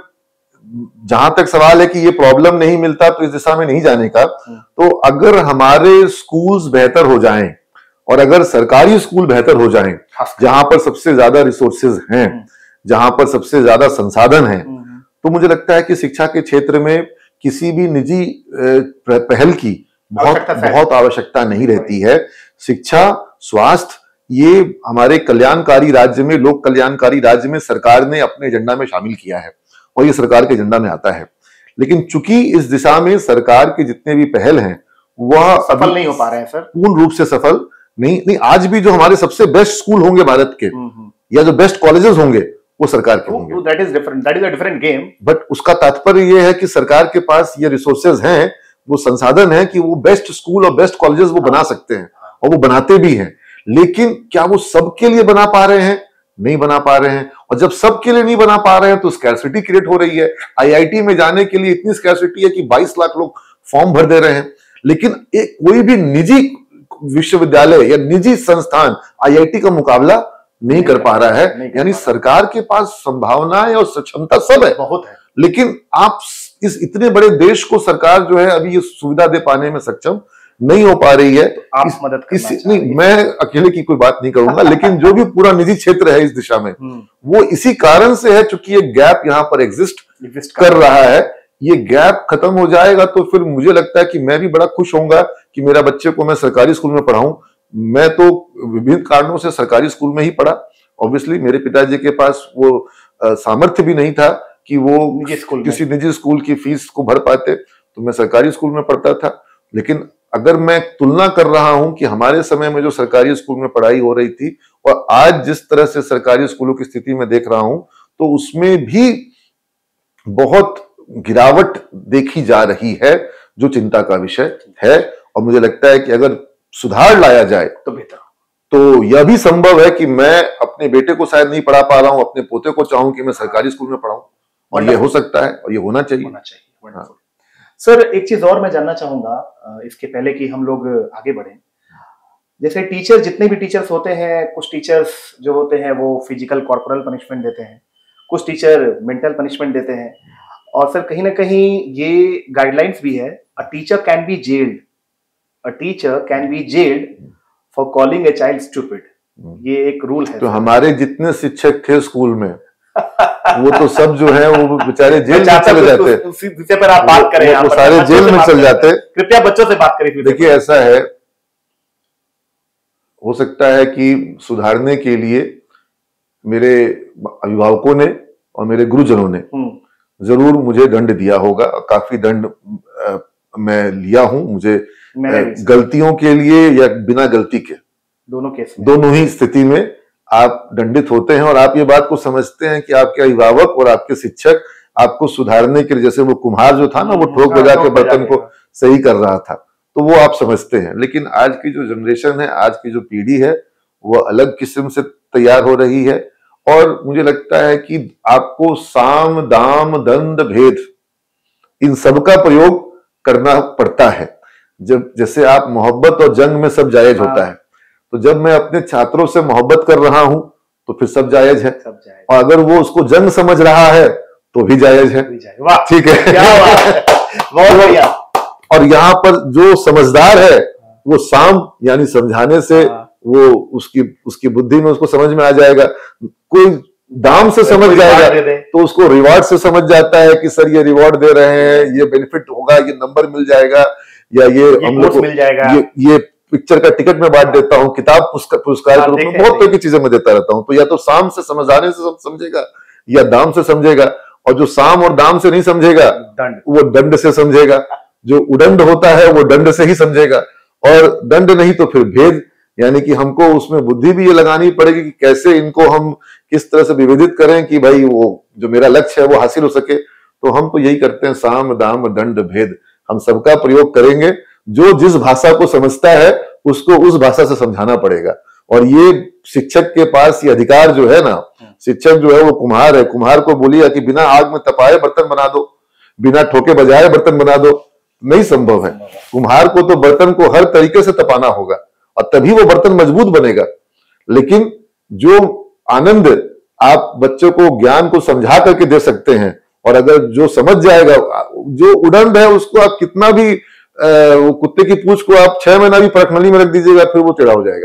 Speaker 2: जहां तक सवाल है कि ये प्रॉब्लम नहीं मिलता तो इस दिशा में नहीं जाने का, तो अगर हमारे स्कूल्स बेहतर हो जाएं और अगर सरकारी स्कूल बेहतर हो जाएं, जहां पर सबसे ज्यादा रिसोर्सेज हैं, जहां पर सबसे ज्यादा संसाधन हैं, तो मुझे लगता है कि शिक्षा के क्षेत्र में किसी भी निजी पहल की बहुत बहुत आवश्यकता नहीं रहती है। शिक्षा, स्वास्थ्य, ये हमारे कल्याणकारी राज्य में, लोक कल्याणकारी राज्य में सरकार ने अपने एजेंडा में शामिल किया है और ये सरकार के एजेंडा में आता है। लेकिन चूंकि इस दिशा में सरकार के जितने भी पहल हैं वह
Speaker 1: सफल नहीं हो पा रहे हैं सर,
Speaker 2: पूर्ण रूप से सफल नहीं नहीं आज भी जो हमारे सबसे बेस्ट स्कूल होंगे भारत के या जो बेस्ट कॉलेजेस होंगे वो सरकार के होंगे।
Speaker 1: That is different, that is a different game.
Speaker 2: But उसका तात्पर्य ये है कि सरकार के पास ये रिसोर्सेज हैं, वो संसाधन है कि वो बेस्ट स्कूल और बेस्ट कॉलेजेस वो बना सकते हैं और वो बनाते भी हैं। लेकिन क्या वो सबके लिए बना पा रहे हैं? नहीं बना पा रहे हैं। और जब सबके लिए नहीं बना पा रहे हैं तो स्कैर्सिटी क्रिएट हो रही है। आईआईटी में जाने के लिए इतनी स्कैर्सिटी है कि बाईस लाख लोग फॉर्म भर दे रहे हैं, लेकिन एक कोई भी निजी विश्वविद्यालय या निजी संस्थान आईआईटी का मुकाबला नहीं कर पा रहा है। यानी सरकार के पास संभावनाएं और क्षमता सब है,
Speaker 1: बहुत है,
Speaker 2: लेकिन आप इस इतने बड़े देश को सरकार जो है अभी ये सुविधा दे पाने में सक्षम नहीं हो पा रही है।
Speaker 1: तो आप
Speaker 2: इस,
Speaker 1: मदद
Speaker 2: इस, नहीं, मैं अकेले की कोई बात नहीं करूंगा, लेकिन जो भी पूरा निजी क्षेत्र है इस दिशा में वो इसी कारण से है, चूंकि ये गैप यहाँ पर एग्जिस्ट कर रहा है। ये गैप खत्म हो जाएगा तो फिर मुझे लगता है कि मैं भी बड़ा खुश होऊंगा कि मेरा बच्चे को मैं सरकारी स्कूल में पढ़ाऊं। मैं तो विभिन्न कारणों से सरकारी स्कूल में ही पढ़ा। ऑब्वियसली मेरे पिताजी के पास वो सामर्थ्य भी नहीं था कि वो
Speaker 1: निजी स्कूल
Speaker 2: किसी निजी स्कूल की फीस को भर पाते, तो मैं सरकारी स्कूल में पढ़ता था। लेकिन अगर मैं तुलना कर रहा हूं कि हमारे समय में जो सरकारी स्कूल में पढ़ाई हो रही थी और आज जिस तरह से सरकारी स्कूलों की स्थिति में देख रहा हूं, तो उसमें भी बहुत गिरावट देखी जा रही है, जो चिंता का विषय है। और मुझे लगता है कि अगर सुधार लाया जाए
Speaker 1: तो बेहतर,
Speaker 2: तो यह भी संभव है कि मैं अपने बेटे को शायद नहीं पढ़ा पा रहा हूं, अपने पोते को चाहूं कि मैं सरकारी स्कूल में पढ़ाऊं, और ये हो सकता है और ये होना चाहिए।
Speaker 1: होना चाहिए। हाँ। सर, एक चीज और मैं जानना चाहूंगा इसके पहले कि हम लोग आगे बढ़े। जैसे टीचर, जितने भी टीचर्स होते हैं, कुछ टीचर्स जो होते हैं वो फिजिकल कॉर्पोरल पनिशमेंट देते हैं, कुछ टीचर मेंटल पनिशमेंट देते हैं, और सर कहीं ना कहीं ये गाइडलाइंस भी है, a teacher can be jailed, a teacher can be jailed for calling a child stupid, ये एक रूल है।
Speaker 2: तो हमारे जितने शिक्षक थे स्कूल में वो तो सब जो है वो बेचारे जेल में चले जाते,
Speaker 1: उसी विषय पर आप बात करें,
Speaker 2: वो सारे जेल में चले जाते।
Speaker 1: कृपया बच्चों से बात करें।
Speaker 2: देखिए, ऐसा है, हो सकता है कि सुधारने के लिए मेरे अभिभावकों ने और मेरे गुरुजनों ने जरूर मुझे दंड दिया होगा। काफी दंड मैं लिया हूं। मुझे गलतियों के लिए या बिना गलती के, दोनों केस में, दोनों ही स्थिति में आप दंडित होते हैं और आप ये बात को समझते हैं कि आपके अभिभावक और आपके शिक्षक आपको सुधारने के लिए, जैसे वो कुम्हार जो था ना, वो ठोक बजा के बर्तन को सही कर रहा था, तो वो आप समझते हैं। लेकिन आज की जो जनरेशन है, आज की जो पीढ़ी है, वो अलग किस्म से तैयार हो रही है। और मुझे लगता है कि आपको साम दाम दंड भेद इन सब का प्रयोग करना पड़ता है। जब जैसे आप मोहब्बत और जंग में सब जायज होता है, तो जब मैं अपने छात्रों से मोहब्बत कर रहा हूं तो फिर सब जायज है, सब जायज। और अगर वो उसको जंग समझ रहा है तो भी जायज है। ठीक है, क्या बात है, बहुत बढ़िया। और यहाँ पर जो समझदार है वो साम यानी समझाने से वो उसकी उसकी बुद्धि में उसको समझ में आ जाएगा। कोई दाम से समझ जाएगा तो उसको रिवॉर्ड से समझ जाता है कि सर ये रिवॉर्ड दे रहे हैं, ये बेनिफिट होगा, ये नंबर मिल जाएगा, या ये, ये हम लोग मिल जाएगा, ये, ये पिक्चर का टिकट में बांट देता हूँ, किताब पुरस्कार के रूप में, बहुत तरह की चीजें मैं देता रहता हूँ। तो या तो साम से समझाने से समझेगा या दाम से समझेगा, और जो साम और दाम से नहीं समझेगा वो दंड से समझेगा। जो उदंड होता है वो दंड से ही समझेगा, और दंड नहीं तो फिर भेद, यानी कि हमको उसमें बुद्धि भी ये लगानी पड़ेगी कि कैसे इनको हम किस तरह से विभेदित करें कि भाई वो जो मेरा लक्ष्य है वो हासिल हो सके। तो हम तो यही करते हैं, साम दाम दंड भेद हम सबका प्रयोग करेंगे। जो जिस भाषा को समझता है उसको उस भाषा से समझाना पड़ेगा। और ये शिक्षक के पास ये अधिकार जो है ना, शिक्षक जो है वो कुम्हार है, कुम्हार को बोलिए कि बिना आग में तपाए बर्तन बना दो, बिना ठोके बजाए बर्तन बना दो, नहीं संभव है। कुम्हार को तो बर्तन को हर तरीके से तपाना होगा और तभी वो बर्तन मजबूत बनेगा। लेकिन जो आनंद आप बच्चों को ज्ञान को समझा करके दे सकते हैं, और अगर जो समझ जाएगा, जो उदंड है उसको आप कितना भी वो कुत्ते की पूंछ को आप छह महीना भी परखनली में रख दीजिएगा फिर वो टेढ़ा हो जाएगा।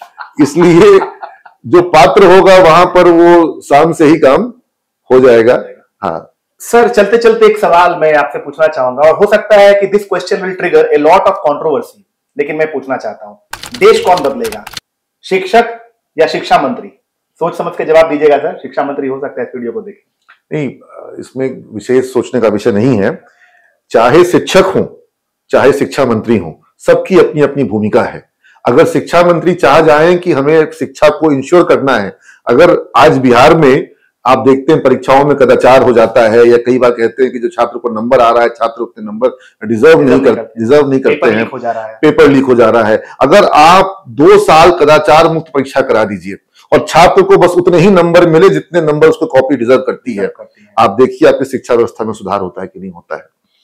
Speaker 2: इसलिए जो पात्र होगा वहां पर वो साम से ही काम हो जाएगा। हाँ,
Speaker 1: सर चलते चलते एक सवाल मैं आपसे पूछना चाहूंगा, और हो सकता है कि this question will trigger a lot of controversy, लेकिन मैं पूछना चाहता हूं, देश कौन बदलेगा, शिक्षक या शिक्षा मंत्री? सोच समझ के जवाब दीजिएगा सर, शिक्षा मंत्री हो सकता है इस वीडियो को देखें।
Speaker 2: नहीं, इसमें विशेष सोचने का विषय नहीं है। चाहे शिक्षक हो चाहे शिक्षा मंत्री हो, सबकी अपनी अपनी भूमिका है। अगर शिक्षा मंत्री चाह जाएं कि हमें शिक्षा को इंश्योर करना है, अगर आज बिहार में आप देखते हैं परीक्षाओं में कदाचार हो जाता है, या कई बार कहते हैं कि जो छात्र को नंबर आ रहा है, छात्र उतने नंबर डिजर्व नहीं कर डिजर्व नहीं करते हैं, पेपर लीक हो जा रहा है। अगर आप दो साल कदाचार मुक्त परीक्षा करा दीजिए और छात्र को बस उतने ही नंबर मिले जितने नंबर उसको कॉपी डिजर्व करती है, आप देखिए आपकी शिक्षा व्यवस्था में सुधार होता है कि नहीं होता है।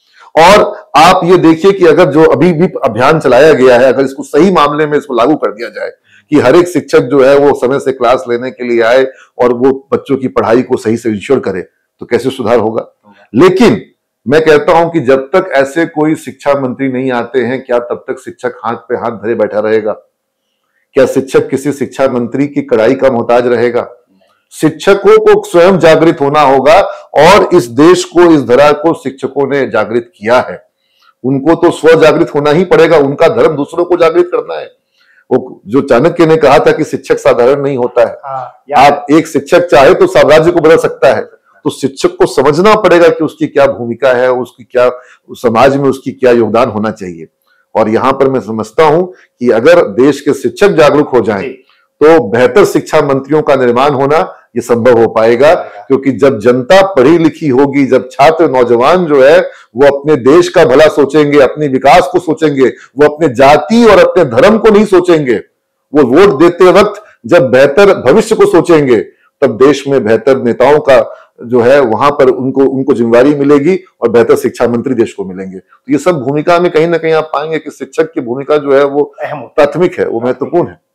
Speaker 2: और आप ये देखिए कि अगर जो अभी भी अभियान चलाया गया है, अगर इसको सही मामले में इसको लागू कर दिया जाए कि हर एक शिक्षक जो है वो समय से क्लास लेने के लिए आए और वो बच्चों की पढ़ाई को सही से इंश्योर करे, तो कैसे सुधार होगा। लेकिन मैं कहता हूं कि जब तक ऐसे कोई शिक्षा मंत्री नहीं आते हैं, क्या तब तक शिक्षक हाथ पे हाथ धरे बैठा रहेगा? क्या शिक्षक किसी शिक्षा मंत्री की कड़ाई का मोहताज रहेगा? शिक्षकों को स्वयं जागृत होना होगा, और इस देश को, इस धरा को शिक्षकों ने जागृत किया है। उनको तो स्व जागृत होना ही पड़ेगा, उनका धर्म दूसरों को जागृत करना है। वो जो चाणक्य ने कहा था कि शिक्षक साधारण नहीं होता है, हाँ, आप एक शिक्षक चाहे तो साम्राज्य को बदल सकता है। तो शिक्षक को समझना पड़ेगा कि उसकी क्या भूमिका है, उसकी क्या समाज में उसकी क्या योगदान होना चाहिए। और यहां पर मैं समझता हूं कि अगर देश के शिक्षक जागरूक हो जाएं तो बेहतर शिक्षा मंत्रियों का निर्माण होना ये संभव हो पाएगा। क्योंकि जब जनता पढ़ी लिखी होगी, जब छात्र नौजवान जो है वो अपने देश का भला सोचेंगे, अपने विकास को सोचेंगे, वो अपने जाति और अपने धर्म को नहीं सोचेंगे, वो वोट देते वक्त जब बेहतर भविष्य को सोचेंगे, तब देश में बेहतर नेताओं का जो है वहां पर उनको उनको जिम्मेदारी मिलेगी और बेहतर शिक्षा मंत्री देश को मिलेंगे। तो ये सब भूमिका में कहीं ना कहीं आप पाएंगे कि शिक्षक की भूमिका जो है वो प्राथमिक है, वो महत्वपूर्ण है।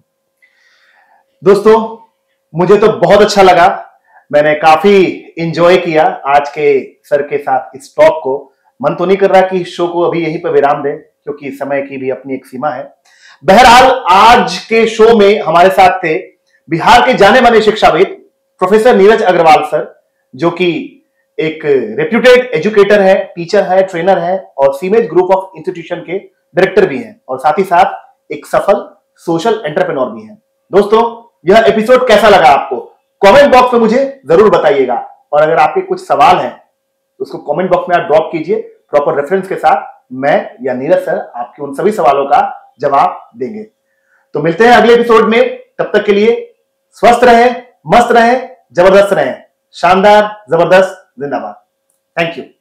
Speaker 1: दोस्तों मुझे तो बहुत अच्छा लगा, मैंने काफी इंजॉय किया आज के सर के साथ इस टॉक को। मन तो नहीं कर रहा कि शो को अभी यहीं पर विराम दें, क्योंकि समय की भी अपनी एक सीमा है। बहरहाल आज के शो में हमारे साथ थे बिहार के जाने माने शिक्षाविद प्रोफेसर नीरज अग्रवाल सर, जो कि एक रेप्यूटेड एजुकेटर है, टीचर है, ट्रेनर है और सीमेज ग्रुप ऑफ इंस्टीट्यूशन के डायरेक्टर भी हैं, और साथ ही साथ एक सफल सोशल एंटरप्रेन्योर भी हैं। दोस्तों यह एपिसोड कैसा लगा आपको कमेंट बॉक्स में मुझे जरूर बताइएगा, और अगर आपके कुछ सवाल हैं तो उसको कमेंट बॉक्स में आप ड्रॉप कीजिए, प्रॉपर रेफरेंस के साथ मैं या नीरज सर आपके उन सभी सवालों का जवाब देंगे। तो मिलते हैं अगले एपिसोड में, तब तक के लिए स्वस्थ रहें, मस्त रहें, जबरदस्त रहें, शानदार, जबरदस्त, जिंदाबाद। Thank you.